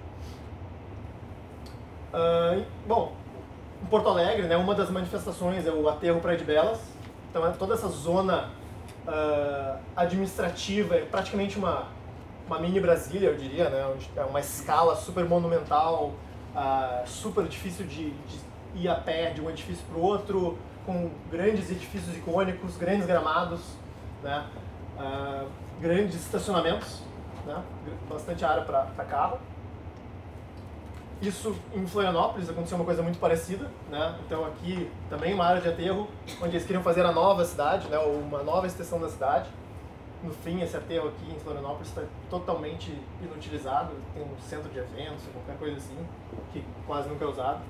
Bom, em Porto Alegre, né, uma das manifestações é o Aterro Praia de Belas. Então toda essa zona administrativa, é praticamente uma mini Brasília, eu diria, né? Onde é uma escala super monumental, super difícil de ir a pé de um edifício para o outro, com grandes edifícios icônicos, grandes gramados, né? Grandes estacionamentos, né? Bastante área para carro. Isso em Florianópolis aconteceu uma coisa muito parecida, né? Então aqui também uma área de aterro, onde eles queriam fazer a nova cidade, né? Ou uma nova extensão da cidade. No fim, esse aterro aqui em Florianópolis está totalmente inutilizado, tem um centro de eventos, qualquer coisa assim, que quase nunca é usado.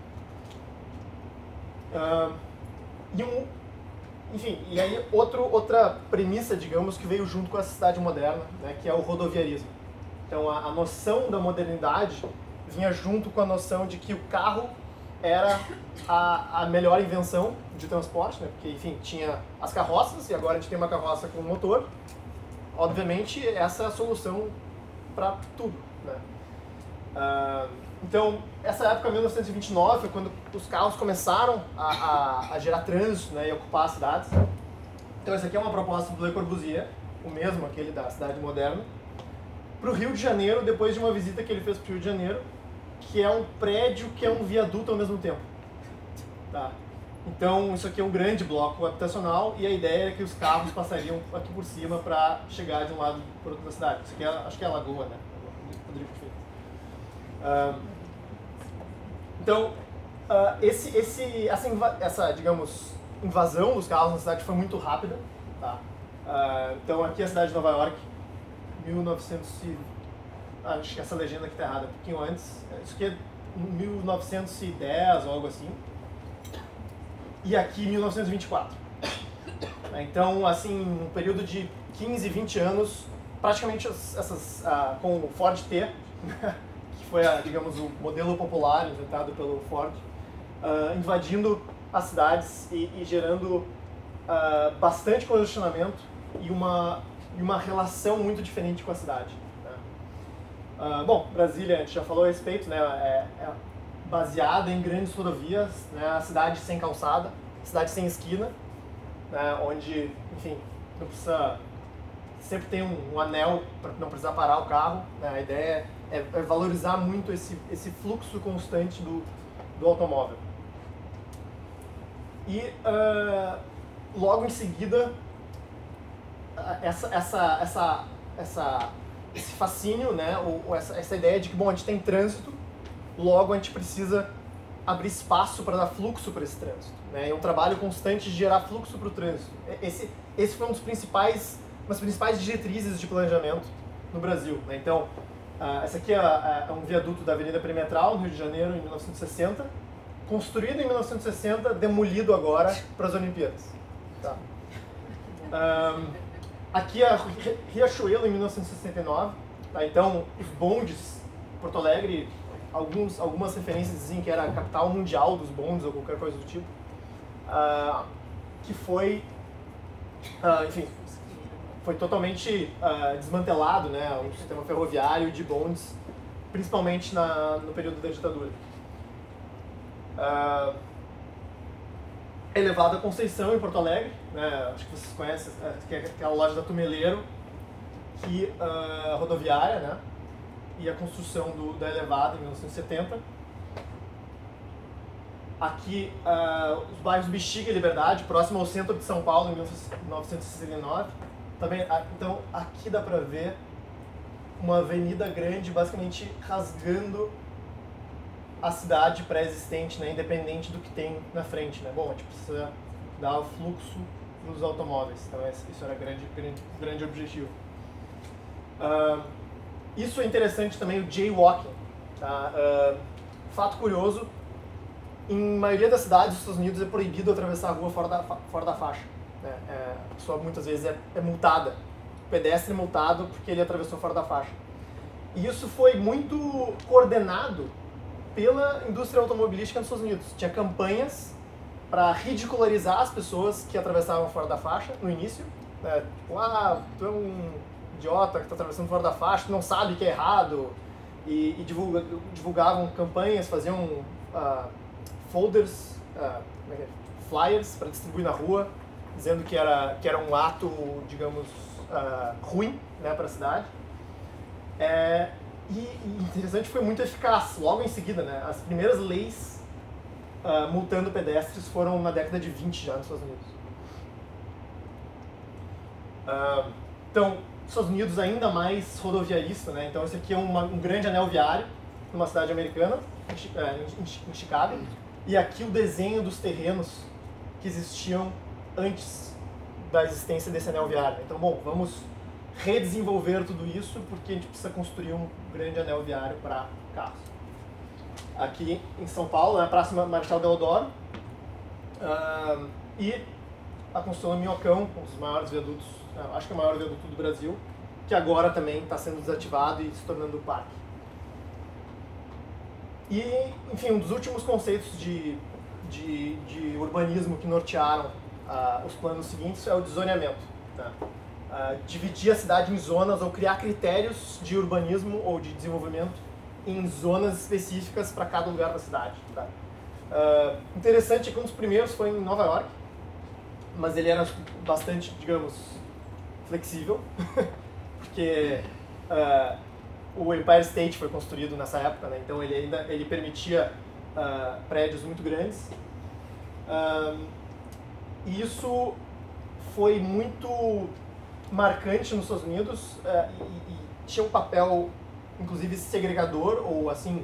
Enfim, e aí outra premissa, digamos, que veio junto com a cidade moderna, né? Que é o rodoviarismo. Então a noção da modernidade vinha junto com a noção de que o carro era a melhor invenção de transporte, né? Porque, enfim, tinha as carroças e agora a gente tem uma carroça com motor. Obviamente, essa é a solução para tudo, né? Então, essa época, 1929, foi quando os carros começaram a gerar trânsito, né? E ocupar as cidades. Então, essa aqui é uma proposta do Le Corbusier, o mesmo, aquele da cidade moderna, para o Rio de Janeiro, depois de uma visita que ele fez para o Rio de Janeiro, que é um prédio que é um viaduto ao mesmo tempo. Tá? Então, isso aqui é um grande bloco habitacional e a ideia é que os carros passariam aqui por cima para chegar de um lado para o outro da cidade. Isso aqui acho que é a Lagoa, né? Rodrigo fez. Então, essa, digamos, invasão dos carros na cidade foi muito rápida. Tá? Então, aqui é a cidade de Nova York, 1900 acho que essa legenda aqui está errada, um pouquinho antes. Isso aqui é 1910 ou algo assim. E aqui 1924. Então, assim, um período de 15, 20 anos, praticamente com o Ford T, que foi, digamos, o modelo popular inventado pelo Ford, invadindo as cidades e gerando bastante congestionamento e uma relação muito diferente com a cidade. Bom, Brasília, a gente já falou a respeito, né? É baseada em grandes rodovias, né? A cidade sem calçada, cidade sem esquina, né? Onde, enfim, não precisa, sempre tem um anel para não precisar parar o carro, né? A ideia é valorizar muito esse fluxo constante do automóvel. E logo em seguida, esse fascínio, né, ou essa ideia de que, bom, a gente tem trânsito, logo a gente precisa abrir espaço para dar fluxo para esse trânsito, né? É um trabalho constante de gerar fluxo para o trânsito. Esse foi uma das principais diretrizes de planejamento no Brasil, né? Então, essa aqui é um viaduto da Avenida Perimetral, no Rio de Janeiro, em 1960, construído em 1960, demolido agora para as Olimpíadas. Tá? Aqui é Riachuelo, em 1969. Tá? Então, os bondes, Porto Alegre, algumas referências diziam que era a capital mundial dos bondes ou qualquer coisa do tipo. Que foi, enfim, foi totalmente desmantelado, né, o sistema ferroviário de bondes, principalmente no período da ditadura. Elevada Conceição, em Porto Alegre, né, acho que vocês conhecem, que é aquela loja da Tumeleiro, rodoviária, né, e a construção da Elevada em 1970. Aqui, os bairros Bexiga e Liberdade, próximo ao centro de São Paulo, em 1969. Também, então, aqui dá para ver uma avenida grande, basicamente rasgando a cidade pré-existente, né, independente do que tem na frente, né? Bom, a gente precisa dar o fluxo nos automóveis, então isso era grande objetivo. Isso é interessante também, o jaywalking. Tá? Fato curioso, em maioria das cidades dos Estados Unidos é proibido atravessar a rua fora da faixa. Né? A pessoa muitas vezes é multada, o pedestre é multado porque ele atravessou fora da faixa. E isso foi muito coordenado pela indústria automobilística nos Estados Unidos. Tinha campanhas para ridicularizar as pessoas que atravessavam fora da faixa no início. Né? Tipo, tu é um idiota que está atravessando fora da faixa, tu não sabe que é errado. E divulgavam campanhas, faziam folders, flyers para distribuir na rua, dizendo que era um ato, digamos, ruim, né, para a cidade. E interessante, foi muito eficaz. Logo em seguida, né, as primeiras leis multando pedestres foram na década de 20 já nos Estados Unidos. Então, Estados Unidos ainda mais rodoviarista, né? Então esse aqui é um grande anel viário numa cidade americana, em Chicago, e aqui o desenho dos terrenos que existiam antes da existência desse anel viário. Então, bom, vamos redesenvolver tudo isso porque a gente precisa construir um grande anel viário para carros. Aqui em São Paulo, na Praça Marechal Deodoro, e a construção do Minhocão, um dos maiores viadutos, acho que é o maior viaduto do Brasil, que agora também está sendo desativado e se tornando parque. E, enfim, um dos últimos conceitos de urbanismo que nortearam os planos seguintes é o de zoneamento. Tá? Dividir a cidade em zonas ou criar critérios de urbanismo ou de desenvolvimento em zonas específicas para cada lugar da cidade. Tá? Interessante que um dos primeiros foi em Nova York, mas ele era bastante, digamos, flexível, porque o Empire State foi construído nessa época, né? Então ele permitia prédios muito grandes. E isso foi muito marcante nos Estados Unidos e tinha um papel, inclusive, segregador, ou assim...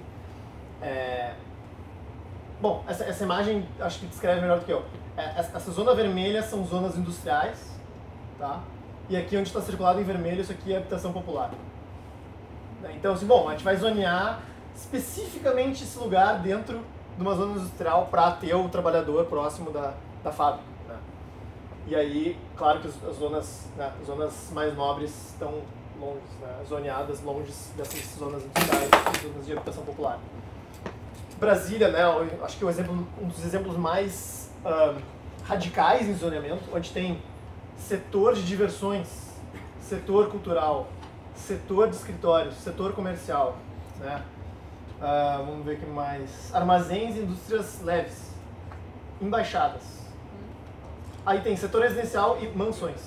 Bom, essa imagem acho que descreve melhor do que eu. Essa zona vermelha são zonas industriais, tá? E aqui onde está circulado em vermelho, isso aqui é habitação popular. Então, assim, bom, a gente vai zonear especificamente esse lugar dentro de uma zona industrial para ter o trabalhador próximo da fábrica. Né? E aí, claro que as zonas mais nobres estão longe, né? Zoneadas longe dessas zonas industriais, zonas de habitação popular. Brasília, né, acho que um dos exemplos mais radicais em zoneamento, onde tem setor de diversões, setor cultural, setor de escritórios, setor comercial, né? Vamos ver o que mais. Armazéns e indústrias leves, embaixadas. Aí tem setor residencial e mansões.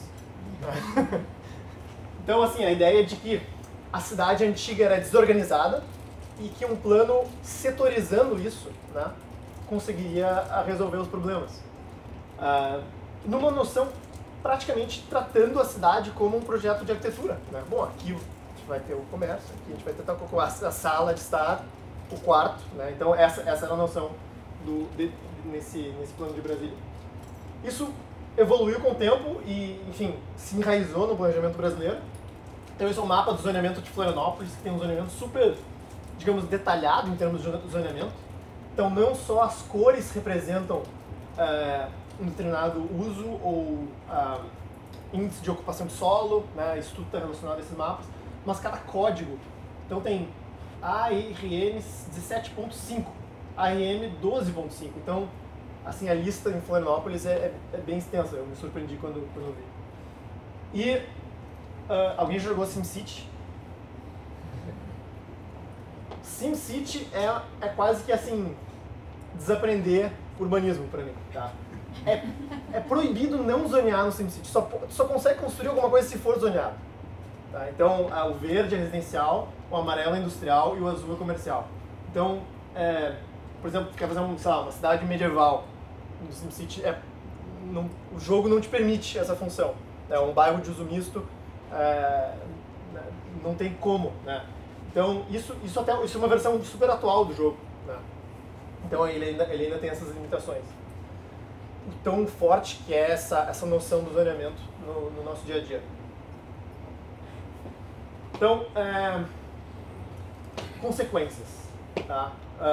Então, assim, a ideia é de que a cidade antiga era desorganizada e que um plano setorizando isso, né, conseguiria resolver os problemas. Numa noção praticamente tratando a cidade como um projeto de arquitetura. Né? Bom, aqui a gente vai ter o comércio, aqui a gente vai ter a sala de estar, o quarto. Né? Então essa era a noção nesse plano de Brasília. Isso evoluiu com o tempo e, enfim, se enraizou no planejamento brasileiro. Então esse é o mapa do zoneamento de Florianópolis, que tem um zoneamento super, digamos, detalhado em termos de zoneamento. Então não só as cores representam um determinado uso ou índice de ocupação de solo, né, isso tudo está relacionado a esses mapas, mas cada código. Então tem ARM 17.5, ARM 12.5. Então, assim, a lista em Florianópolis é bem extensa, eu me surpreendi quando eu vi. E alguém jogou SimCity? SimCity é quase que assim, desaprender urbanismo para mim, tá? É proibido não zonear no SimCity, só consegue construir alguma coisa se for zoneado. Tá? Então, o verde é residencial, o amarelo é industrial e o azul é comercial. Então, por exemplo, quer fazer uma cidade medieval no SimCity, o jogo não te permite essa função. Um bairro de uso misto não tem como. Né? Então, isso é uma versão super atual do jogo. Né? Então, ele ainda tem essas limitações. Tão forte que é essa noção do zoneamento no nosso dia a dia. Então, consequências. Tá?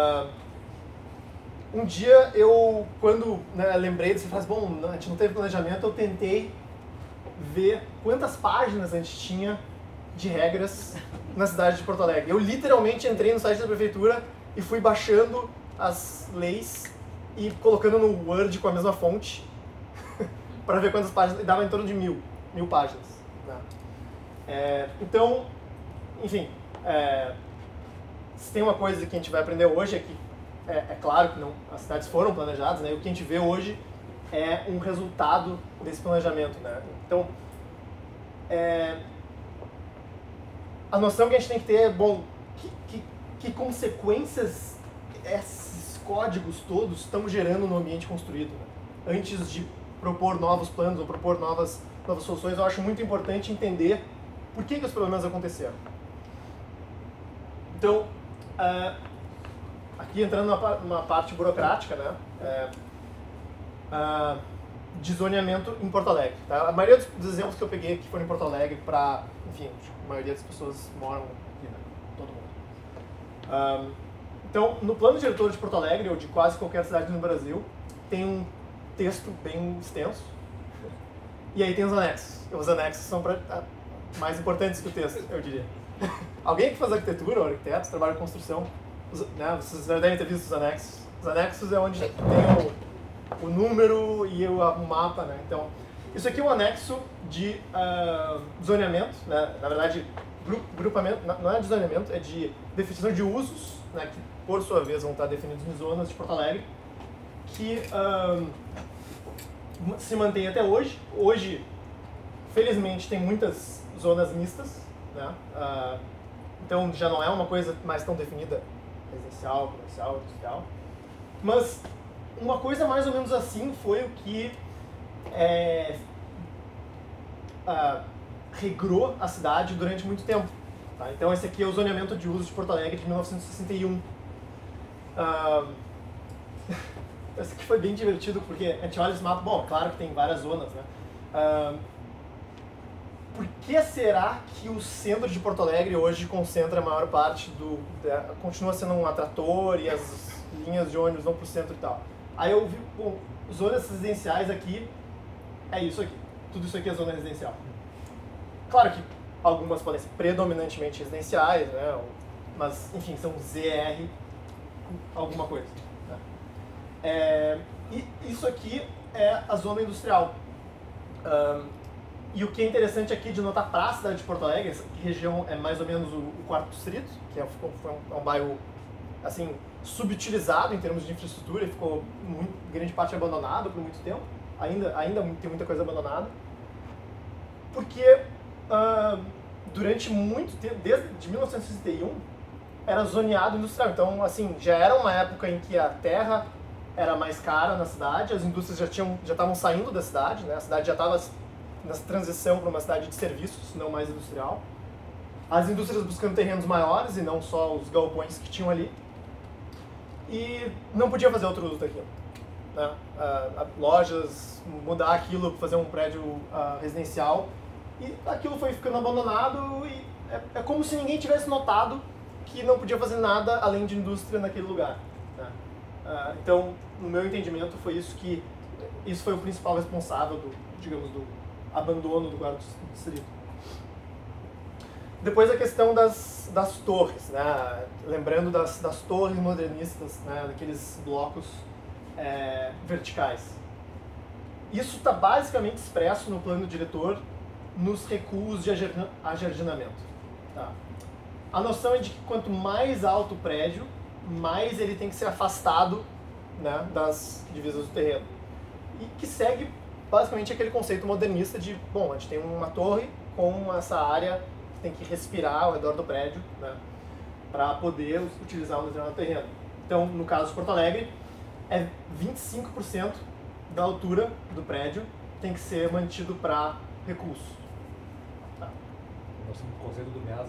Um dia quando lembrei dessa frase, bom, a gente não teve planejamento, eu tentei ver quantas páginas a gente tinha de regras na cidade de Porto Alegre. Eu literalmente entrei no site da prefeitura e fui baixando as leis e colocando no Word com a mesma fonte para ver quantas páginas, e dava em torno de 1000 páginas. Né? Então, enfim, se tem uma coisa que a gente vai aprender hoje é que é claro que as cidades foram planejadas, né? E o que a gente vê hoje é um resultado desse planejamento, né? Então, a noção que a gente tem que ter é, bom, que consequências esses códigos todos estão gerando no ambiente construído, né? Antes de propor novos planos ou propor novas soluções, eu acho muito importante entender por que os problemas aconteceram. Então, aqui entrando numa parte burocrática, né? De zoneamento em Porto Alegre. Tá? A maioria dos exemplos que eu peguei aqui foram em Porto Alegre para, enfim, a maioria das pessoas moram aqui, né? Todo mundo. Então, no plano diretor de Porto Alegre, ou de quase qualquer cidade no Brasil, tem um texto bem extenso, e aí tem os anexos. Os anexos são mais importantes que o texto, eu diria. Alguém que faz arquitetura, ou arquitetos, trabalha com construção, né? Vocês já devem ter visto os anexos. Os anexos é onde tem o número e o mapa, né? Então, isso aqui é um anexo de zoneamento, né? Na verdade, grupamento, não é de zoneamento, é de definição de usos, né? Que por sua vez vão estar definidos em zonas de Porto Alegre, que se mantém até hoje. Hoje, felizmente, tem muitas zonas mistas, né? Então já não é uma coisa mais tão definida, residencial, comercial, industrial. Mas uma coisa mais ou menos assim foi o que regrou a cidade durante muito tempo. Tá? Então esse aqui é o zoneamento de uso de Porto Alegre de 1961. Esse aqui foi bem divertido porque a gente olha esse mapa, bom, claro que tem várias zonas, né? Por que será que o centro de Porto Alegre hoje concentra a maior parte continua sendo um atrator e as linhas de ônibus vão para o centro e tal? Aí eu vi, bom, zonas residenciais aqui, é isso aqui. Tudo isso aqui é zona residencial. Claro que algumas podem ser predominantemente residenciais, né? Mas, enfim, são ZR alguma coisa. Né? E isso aqui é a zona industrial. E o que é interessante aqui de notar para a cidade de Porto Alegre, essa região é mais ou menos o quarto distrito, que é um bairro assim, subutilizado em termos de infraestrutura e ficou grande parte abandonado por muito tempo. Ainda tem muita coisa abandonada. Porque durante muito tempo, desde 1961, era zoneado industrial. Então, assim, já era uma época em que a terra era mais cara na cidade, as indústrias já estavam saindo da cidade, né? A cidade já estava nessa transição para uma cidade de serviços, não mais industrial. As indústrias buscando terrenos maiores e não só os galpões que tinham ali. E não podia fazer outro uso daquilo. Né? Lojas, mudar aquilo para fazer um prédio residencial. E aquilo foi ficando abandonado e é como se ninguém tivesse notado que não podia fazer nada além de indústria naquele lugar. Né? Então, no meu entendimento, isso foi o principal responsável do abandono do quarto distrito. Depois a questão das torres, né? Lembrando das torres modernistas, né? Daqueles blocos verticais. Isso está basicamente expresso no plano diretor nos recuos de ajardinamento. Tá? A noção é de que quanto mais alto o prédio, mais ele tem que ser afastado, né, das divisas do terreno. E que segue basicamente aquele conceito modernista de, bom, a gente tem uma torre com essa área que tem que respirar ao redor do prédio, né, para poder utilizar um determinado terreno. Então, no caso de Porto Alegre, 25% da altura do prédio tem que ser mantido para recurso. Tá. Nós temos o conceito do miasma,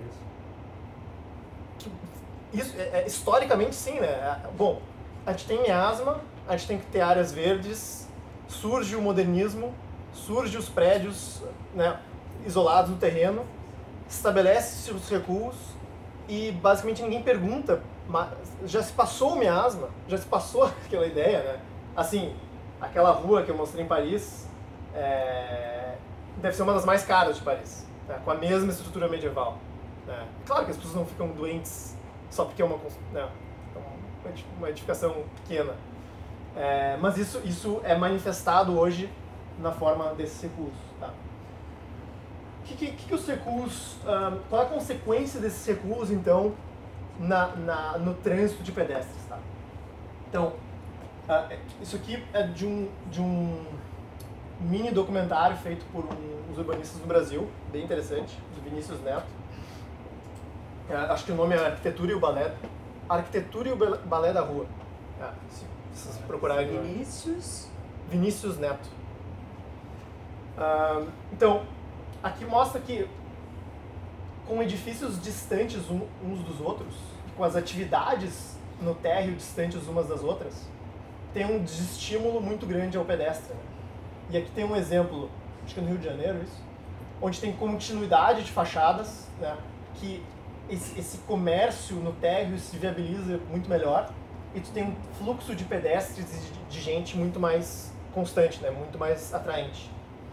Isso, historicamente, sim, né? Bom, a gente tem miasma, a gente tem que ter áreas verdes, surge o modernismo, surge os prédios, né, isolados no terreno, estabelece-se os recuos e basicamente ninguém pergunta, mas já se passou o miasma, já se passou aquela ideia, né? Assim, aquela rua que eu mostrei em Paris deve ser uma das mais caras de Paris, né, com a mesma estrutura medieval. Né? Claro que as pessoas não ficam doentes só porque é uma edificação pequena. Mas isso é manifestado hoje na forma desses recursos. Tá? Que os recursos, qual é a consequência desses recursos, então, no trânsito de pedestres? Tá? Então, Isso aqui é de um mini documentário feito por uns urbanistas do Brasil, bem interessante, do Vinícius Neto. Acho que o nome é Arquitetura e o Balé. Arquitetura e o Balé da Rua. Se vocês procurarem. Vinícius Neto. Então, aqui mostra que com edifícios distantes uns dos outros, com as atividades no térreo distantes umas das outras, tem um desestímulo muito grande ao pedestre. Né? E aqui tem um exemplo, acho que é no Rio de Janeiro isso, onde tem continuidade de fachadas, né, que esse comércio no térreo se viabiliza muito melhor e tu tem um fluxo de pedestres e de gente muito mais constante, né, muito mais atraente.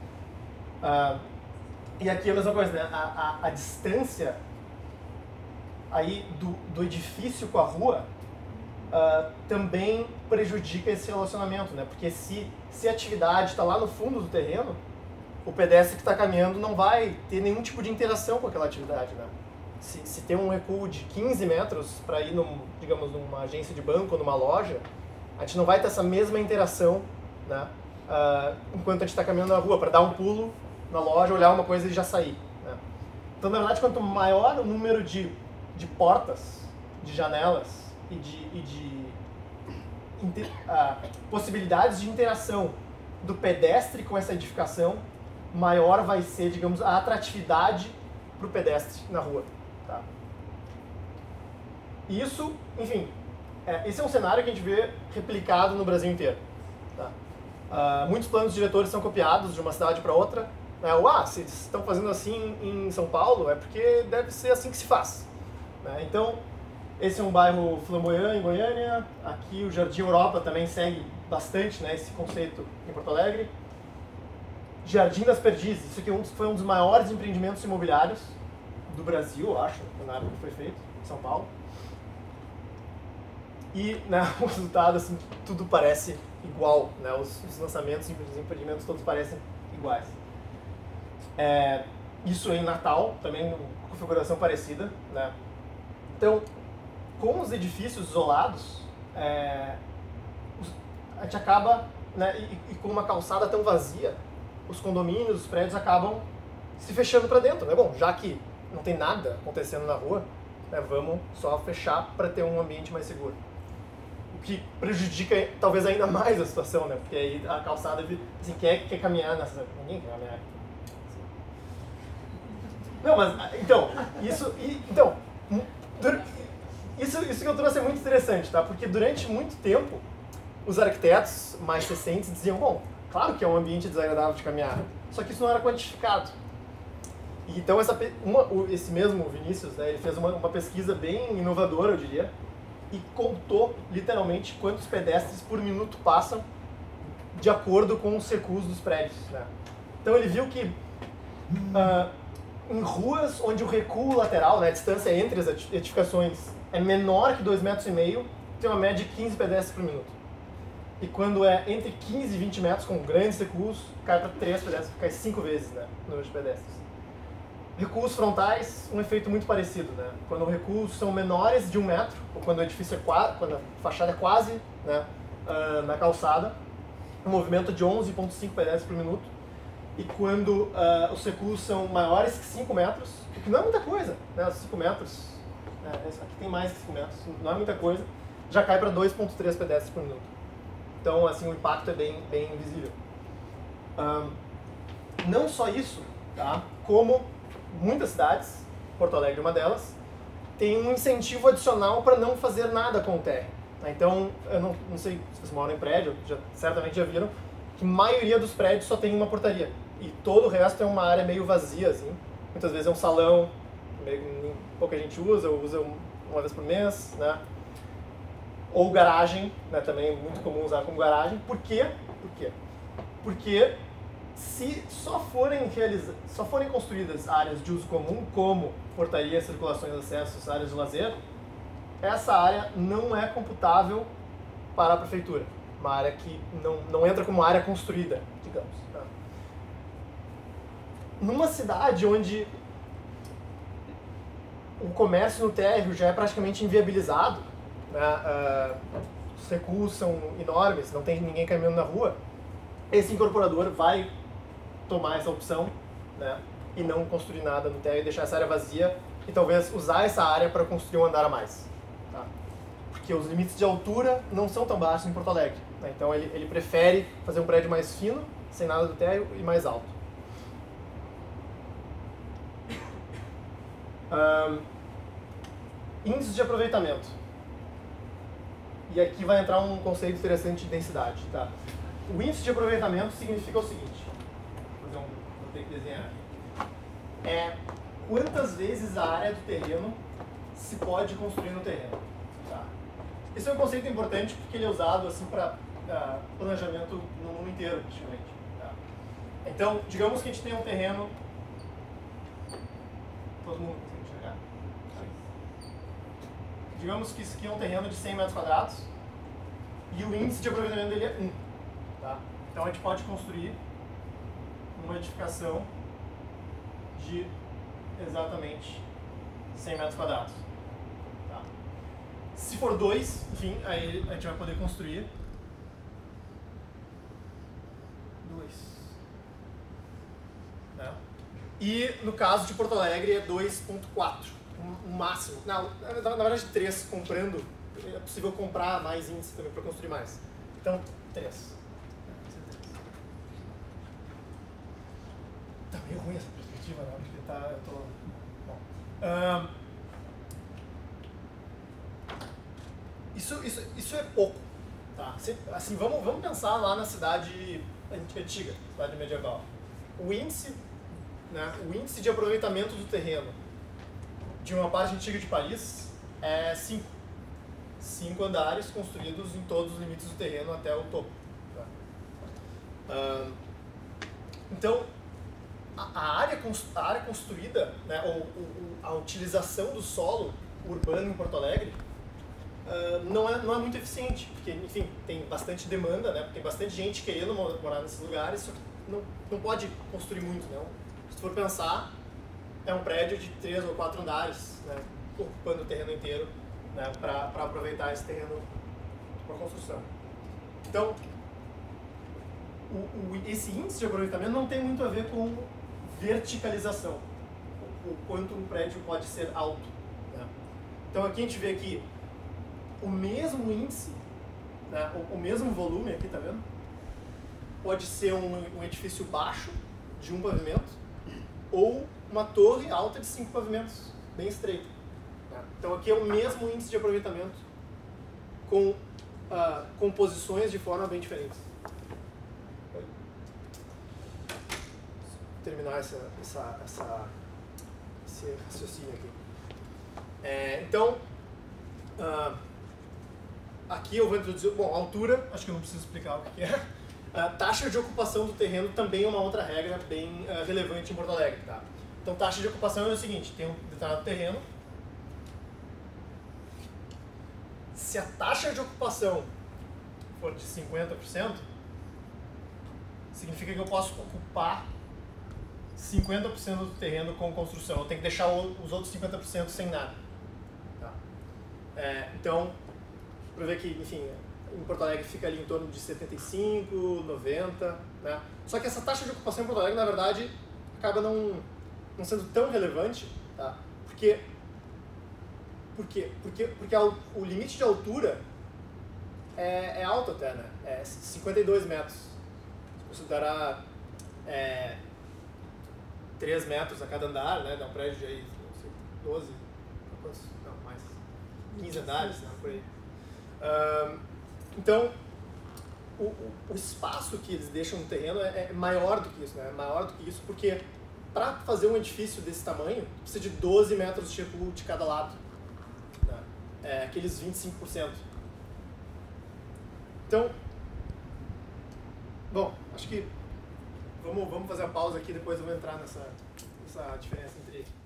E aqui é a mesma coisa, né, a distância aí do edifício com a rua também prejudica esse relacionamento, né? Porque se a atividade está lá no fundo do terreno, o pedestre que está caminhando não vai ter nenhum tipo de interação com aquela atividade, né? Se tem um recuo de 15 metros para ir, digamos, numa agência de banco ou numa loja, a gente não vai ter essa mesma interação, né? Enquanto a gente está caminhando na rua, para dar um pulo na loja, olhar uma coisa e já sair, né? Então, na verdade, quanto maior o número de portas, de janelas, e de possibilidades de interação do pedestre com essa edificação, maior vai ser, digamos, a atratividade para o pedestre na rua. Tá? Isso, enfim, esse é um cenário que a gente vê replicado no Brasil inteiro. Tá? Muitos planos diretores são copiados de uma cidade para outra. Se eles estão fazendo assim em São Paulo, é porque deve ser assim que se faz. Né? Então, esse é um bairro flamboyant em Goiânia. Aqui o Jardim Europa também segue bastante, né, esse conceito em Porto Alegre. Jardim das Perdizes, isso aqui foi um dos maiores empreendimentos imobiliários do Brasil, eu acho, na época que foi feito, em São Paulo. E, né, o resultado, assim, tudo parece igual, né, os lançamentos e os empreendimentos todos parecem iguais. Isso em Natal, também uma configuração parecida, né. Então, com os edifícios isolados, a gente acaba, né, e com uma calçada tão vazia, os condomínios, os prédios acabam se fechando para dentro, né? Bom, já que não tem nada acontecendo na rua, né, vamos só fechar para ter um ambiente mais seguro. O que prejudica talvez ainda mais a situação, né? Porque aí a calçada, assim, quem é que quer caminhar nessa... Ninguém quer caminhar. Não, mas, então, isso que eu trouxe é muito interessante, tá? Porque durante muito tempo, os arquitetos mais recentes diziam, bom, claro que é um ambiente desagradável de caminhar, só que isso não era quantificado. E então esse mesmo Vinícius, né, ele fez uma pesquisa bem inovadora, eu diria, e contou literalmente quantos pedestres por minuto passam de acordo com os recuos dos prédios, né? Então ele viu que em ruas onde o recuo lateral, né, a distância entre as edificações é menor que 2,5 metros, tem uma média de 15 pedestres por minuto. E quando é entre 15 e 20 metros, com grandes recuos, cai para 3 pedestres, cai 5 vezes, né, o número de pedestres. Recuos frontais, um efeito muito parecido, né? Quando os recuos são menores de 1 metro, ou quando o edifício quando a fachada é quase, né, na calçada, um movimento de 11,5 pedestres por minuto. E quando os recuos são maiores que 5 metros, o que não é muita coisa, né? 5 metros, aqui tem mais que 5 metros, não é muita coisa, já cai para 2,3 pedestres por minuto. Então, assim, o impacto é bem visível. Não só isso, tá? Como muitas cidades, Porto Alegre é uma delas, tem um incentivo adicional para não fazer nada com o térreo. Então, eu não sei se vocês moram em prédio, certamente já viram, que a maioria dos prédios só tem uma portaria. E todo o resto é uma área meio vazia, assim. Muitas vezes é um salão, pouca gente usa uma vez por mês, né? Ou garagem, né? Também é muito comum usar como garagem. Por quê? Porque se só forem construídas áreas de uso comum, como portarias, circulações, acessos, áreas de lazer, essa área não é computável para a prefeitura. Uma área que não entra como área construída, digamos. Tá? Numa cidade onde o comércio no térreo já é praticamente inviabilizado, né, recuos são enormes, não tem ninguém caminhando na rua, esse incorporador vai tomar essa opção, né, e não construir nada no térreo e deixar essa área vazia e talvez usar essa área para construir um andar a mais. Tá? Porque os limites de altura não são tão baixos em Porto Alegre. Né? Então ele prefere fazer um prédio mais fino, sem nada do térreo e mais alto. Índice de aproveitamento. E aqui vai entrar um conceito interessante de densidade. Tá? O índice de aproveitamento significa o seguinte. Vou ter que desenhar aqui. É quantas vezes a área do terreno se pode construir no terreno. Tá? Esse é um conceito importante porque ele é usado assim, para planejamento no mundo inteiro, praticamente. Tá? Então, digamos que a gente tem um terreno... Todo mundo consegue enxergar? Digamos que isso aqui é um terreno de 100 metros quadrados e o índice de aproveitamento dele é 1. Tá? Então a gente pode construir uma edificação de exatamente 100 metros quadrados. Tá? Se for 2, enfim, aí a gente vai poder construir 2. Né? E no caso de Porto Alegre é 2.4, um máximo. Não, na verdade 3 comprando, é possível comprar mais índice também para construir mais. Então, 3. Tá meio ruim essa perspectiva, né? Porque eu tô... Bom. Isso é pouco. Tá? Assim, vamos pensar lá na cidade antiga, cidade medieval. O índice de aproveitamento do terreno de uma parte antiga de Paris é 5. 5 andares construídos em todos os limites do terreno até o topo. Tá? Então, a área construída, né, ou a utilização do solo urbano em Porto Alegre não é muito eficiente, porque, enfim, tem bastante demanda, né, porque tem bastante gente querendo morar nesses lugares, só que não pode construir muito, não. Se for pensar, é um prédio de 3 ou 4 andares, né, ocupando o terreno inteiro, né, para aproveitar esse terreno para construção. Então, esse índice de aproveitamento não tem muito a ver com verticalização, o quanto um prédio pode ser alto. Né? Então aqui a gente vê aqui o mesmo índice, né, o mesmo volume aqui, tá vendo? Pode ser um edifício baixo de um pavimento ou uma torre alta de 5 pavimentos, bem estreita. Né? Então aqui é o mesmo índice de aproveitamento com composições de forma bem diferentes. Terminar esse raciocínio aqui. Então, aqui eu vou introduzir, bom, altura, acho que eu não preciso explicar o que é. Taxa de ocupação do terreno também é uma outra regra bem relevante em Porto Alegre. Tá? Então, taxa de ocupação é o seguinte, tem um determinado terreno, se a taxa de ocupação for de 50%, significa que eu posso ocupar 50% do terreno com construção. Eu tenho que deixar os outros 50% sem nada. Tá? Então, para ver que, enfim, em Porto Alegre fica ali em torno de 75, 90, né? Só que essa taxa de ocupação em Porto Alegre, na verdade, acaba não sendo tão relevante, tá? Porque o limite de altura é alto até, né? É 52 metros. Se considerar 3 metros a cada andar, né? Dá um prédio de aí, não sei, 12, não, mais 15 andares, né? Por aí. Então, o espaço que eles deixam no terreno é maior do que isso, né? É maior do que isso porque para fazer um edifício desse tamanho, precisa de 12 metros tipo, de cada lado. Né? Aqueles 25%. Então, bom, acho que vamos fazer a pausa aqui, depois eu vou entrar nessa diferença entre